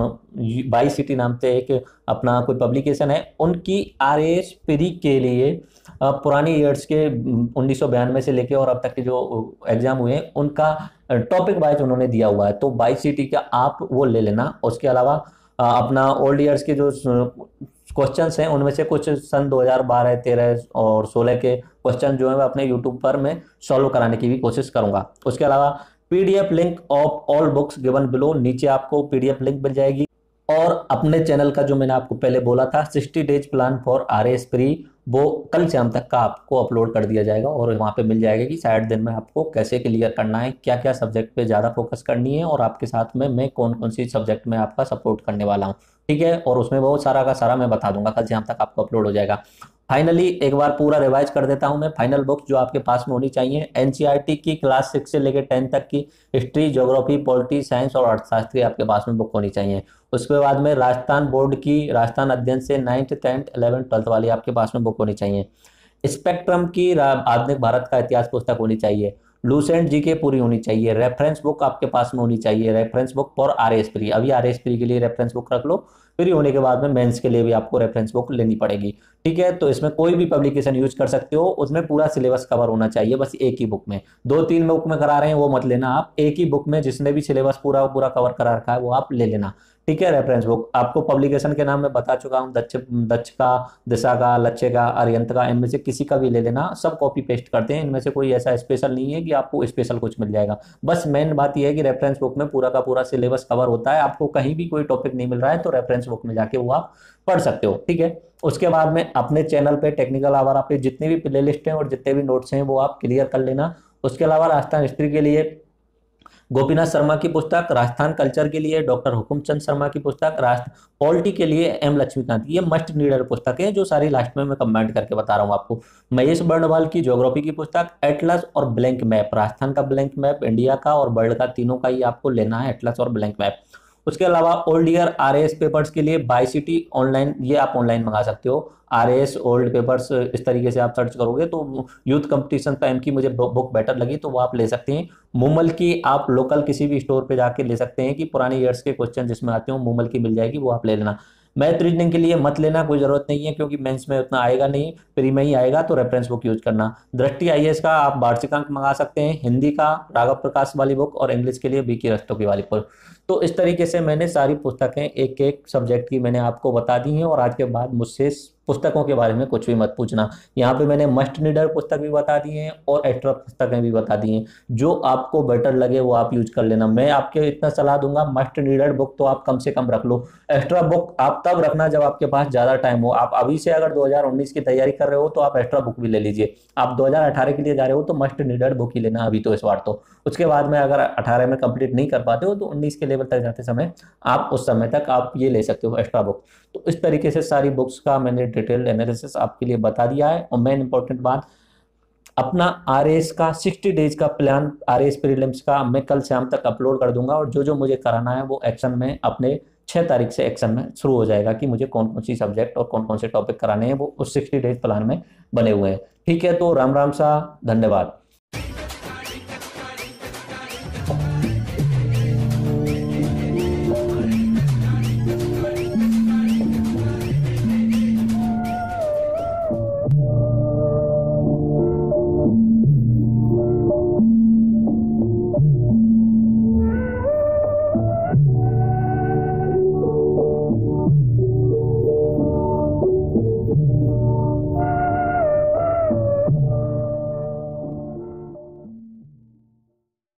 बाई सिटी नाम से एक अपना कोई पब्लिकेशन है, उनकी आर एस प्री के लिए अ, पुरानी ईयर्स के उन्नीस सौ बयानवे से लेके और अब तक के जो एग्जाम हुए हैं उनका टॉपिक वाइज उन्होंने दिया हुआ है, तो बाई सिटी का आप वो ले लेना। उसके अलावा अ, अपना ओल्ड ईयर्स के जो क्वेश्चंस हैं उनमें से कुछ सन दो हज़ार बारह, तेरह और सोलह के क्वेश्चन जो है मैं अपने यूट्यूब पर मैं सॉल्व कराने की भी कोशिश करूंगा। उसके अलावा PDF link of all books given below, नीचे आपको पीडीएफ लिंक मिल जाएगी। और अपने चैनल का जो मैंने आपको पहले बोला था sixty days plan for R S pre, वो कल शाम तक का आपको अपलोड कर दिया जाएगा और वहाँ पे मिल जाएगा कि साठ दिन में आपको कैसे क्लियर करना है, क्या क्या सब्जेक्ट पे ज़्यादा फोकस करनी है और आपके साथ में मैं कौन कौन सी सब्जेक्ट में आपका सपोर्ट करने वाला हूँ। ठीक है, और उसमें बहुत सारा का सारा मैं बता दूंगा, कल शाम तक आपको अपलोड हो जाएगा। फाइनली एक बार पूरा रिवाइज कर देता हूं मैं। फाइनल बुक्स जो आपके पास में होनी चाहिए, एनसीईआरटी की क्लास सिक्स से लेकर टेन तक की हिस्ट्री, ज्योग्राफी, पॉलिटी, साइंस और अर्थशास्त्री आपके पास में बुक होनी चाहिए। उसके बाद में राजस्थान बोर्ड की राजस्थान अध्ययन से नाइन्थ, टेंथ, इलेवन, ट्वेल्थ वाली आपके पास में बुक होनी चाहिए। स्पेक्ट्रम की रा- आधुनिक भारत का इतिहास पुस्तक होनी चाहिए। लूसेंट जी के पूरी होनी चाहिए। रेफरेंस बुक आपके पास में होनी चाहिए, reference book for R S pre, अभी आर एस प्री के लिए रेफरेंस बुक रख लो, फ्री होने के बाद में मेंस के लिए भी आपको रेफरेंस बुक लेनी पड़ेगी। ठीक है, तो इसमें कोई भी पब्लिकेशन यूज कर सकते हो, उसमें पूरा सिलेबस कवर होना चाहिए, बस एक ही बुक में। दो तीन बुक में करा रहे हैं वो मत लेना आप, एक ही बुक में जिसने भी सिलेबस पूरा पूरा कवर करा रखा है वो आप ले लेना। ठीक है, रेफरेंस बुक आपको पब्लिकेशन के नाम में बता चुका हूँ, दक्ष दक्ष का, दिशा का, लक्ष्य का, अरियंत का, इनमें से किसी का भी ले लेना, सब कॉपी पेस्ट करते हैं, इनमें से कोई ऐसा स्पेशल नहीं है कि आपको स्पेशल कुछ मिल जाएगा। बस मेन बात यह है कि रेफरेंस बुक में पूरा का पूरा सिलेबस कवर होता है, आपको कहीं भी कोई टॉपिक नहीं मिल रहा है तो रेफरेंस बुक में जाके वो आप पढ़ सकते हो। ठीक है, उसके बाद में अपने चैनल पे टेक्निकल आवर पे जितने भी प्ले लिस्ट हैं और जितने भी नोट्स हैं वो आप क्लियर कर लेना। उसके अलावा राजस्थान हिस्ट्री के लिए गोपीनाथ शर्मा की पुस्तक, राजस्थान कल्चर के लिए डॉक्टर हुकुमचंद शर्मा की पुस्तक, राष्ट्र पॉलिटी के लिए एम लक्ष्मीकांत, ये मस्ट नीडर पुस्तक है जो सारी लास्ट में मैं कमेंट करके बता रहा हूँ आपको। महेश बर्णवाल की ज्योग्राफी की पुस्तक, एटलस और ब्लैंक मैप, राजस्थान का ब्लैंक मैप, इंडिया का और वर्ल्ड का, तीनों का ही आपको लेना है, एटलस और ब्लैंक मैप। उसके अलावा old year R S papers के लिए बाई सिटी ऑनलाइन, ये आप ऑनलाइन मंगा सकते हो। आर एस ओल्ड पेपर्स इस तरीके से आप सर्च करोगे तो यूथ कंपटीशन टाइम की मुझे बुक बेटर लगी तो वो आप ले सकते हैं। मूमल की आप लोकल किसी भी स्टोर पे जाके ले सकते हैं कि पुराने ईयर्स के क्वेश्चन जिसमें आते हो मूमल की मिल जाएगी, वो आप ले लेना। मैथ रीजनिंग के लिए मत लेना, कोई जरूरत नहीं है क्योंकि मेंस में उतना आएगा नहीं, प्री में ही आएगा, तो रेफरेंस बुक यूज करना। दृष्टि आई ए एस का आप वार्षिकांक मंगा सकते हैं, हिंदी का राघव प्रकाश वाली बुक और इंग्लिश के लिए बीकी रस्तोगी वाली बुक। तो इस तरीके से मैंने सारी पुस्तकें एक एक सब्जेक्ट की मैंने आपको बता दी हैं और आज के बाद मुझसे पुस्तकों के बारे में कुछ भी मत पूछना। यहाँ पे मैंने मस्ट रीडर पुस्तक भी बता दी हैं और एक्स्ट्रा पुस्तकें भी बता दी हैं, जो आपको बेटर लगे वो आप यूज कर लेना। मैं आपके इतना सलाह दूंगा, मस्ट रीडर बुक तो आप कम से कम रख लो, एक्स्ट्रा बुक आप तब रखना जब आपके पास ज्यादा टाइम हो। आप अभी से अगर दो हज़ार उन्नीस की तैयारी कर रहे हो तो आप एक्स्ट्रा बुक भी ले लीजिए। आप दो हज़ार अठारह के लिए जा रहे हो तो मस्ट रीडर बुक ही लेना अभी तो, इस बार तो। उसके बाद में अगर अठारह में कंप्लीट नहीं कर पाते हो तो उन्नीस के लेवल तक जाते समय आप उस समय तक आप ये ले सकते हो एक्स्ट्रा बुक। तो इस तरीके से सारी बुक्स का मैंने डिटेल एनालिसिस आपके लिए बता दिया है। और मेन इंपॉर्टेंट बात, अपना आर एस का सिक्सटी डेज का प्लान, आर एस प्रीलिम्स का, मैं कल शाम तक अपलोड कर दूंगा और जो जो मुझे कराना है वो एक्शन में अपने छह तारीख से एक्शन में शुरू हो जाएगा कि मुझे कौन कौन सी सब्जेक्ट और कौन कौन से टॉपिक कराने हैं, वो उस सिक्सटी डेज प्लान में बने हुए हैं। ठीक है, तो राम राम सा, धन्यवाद।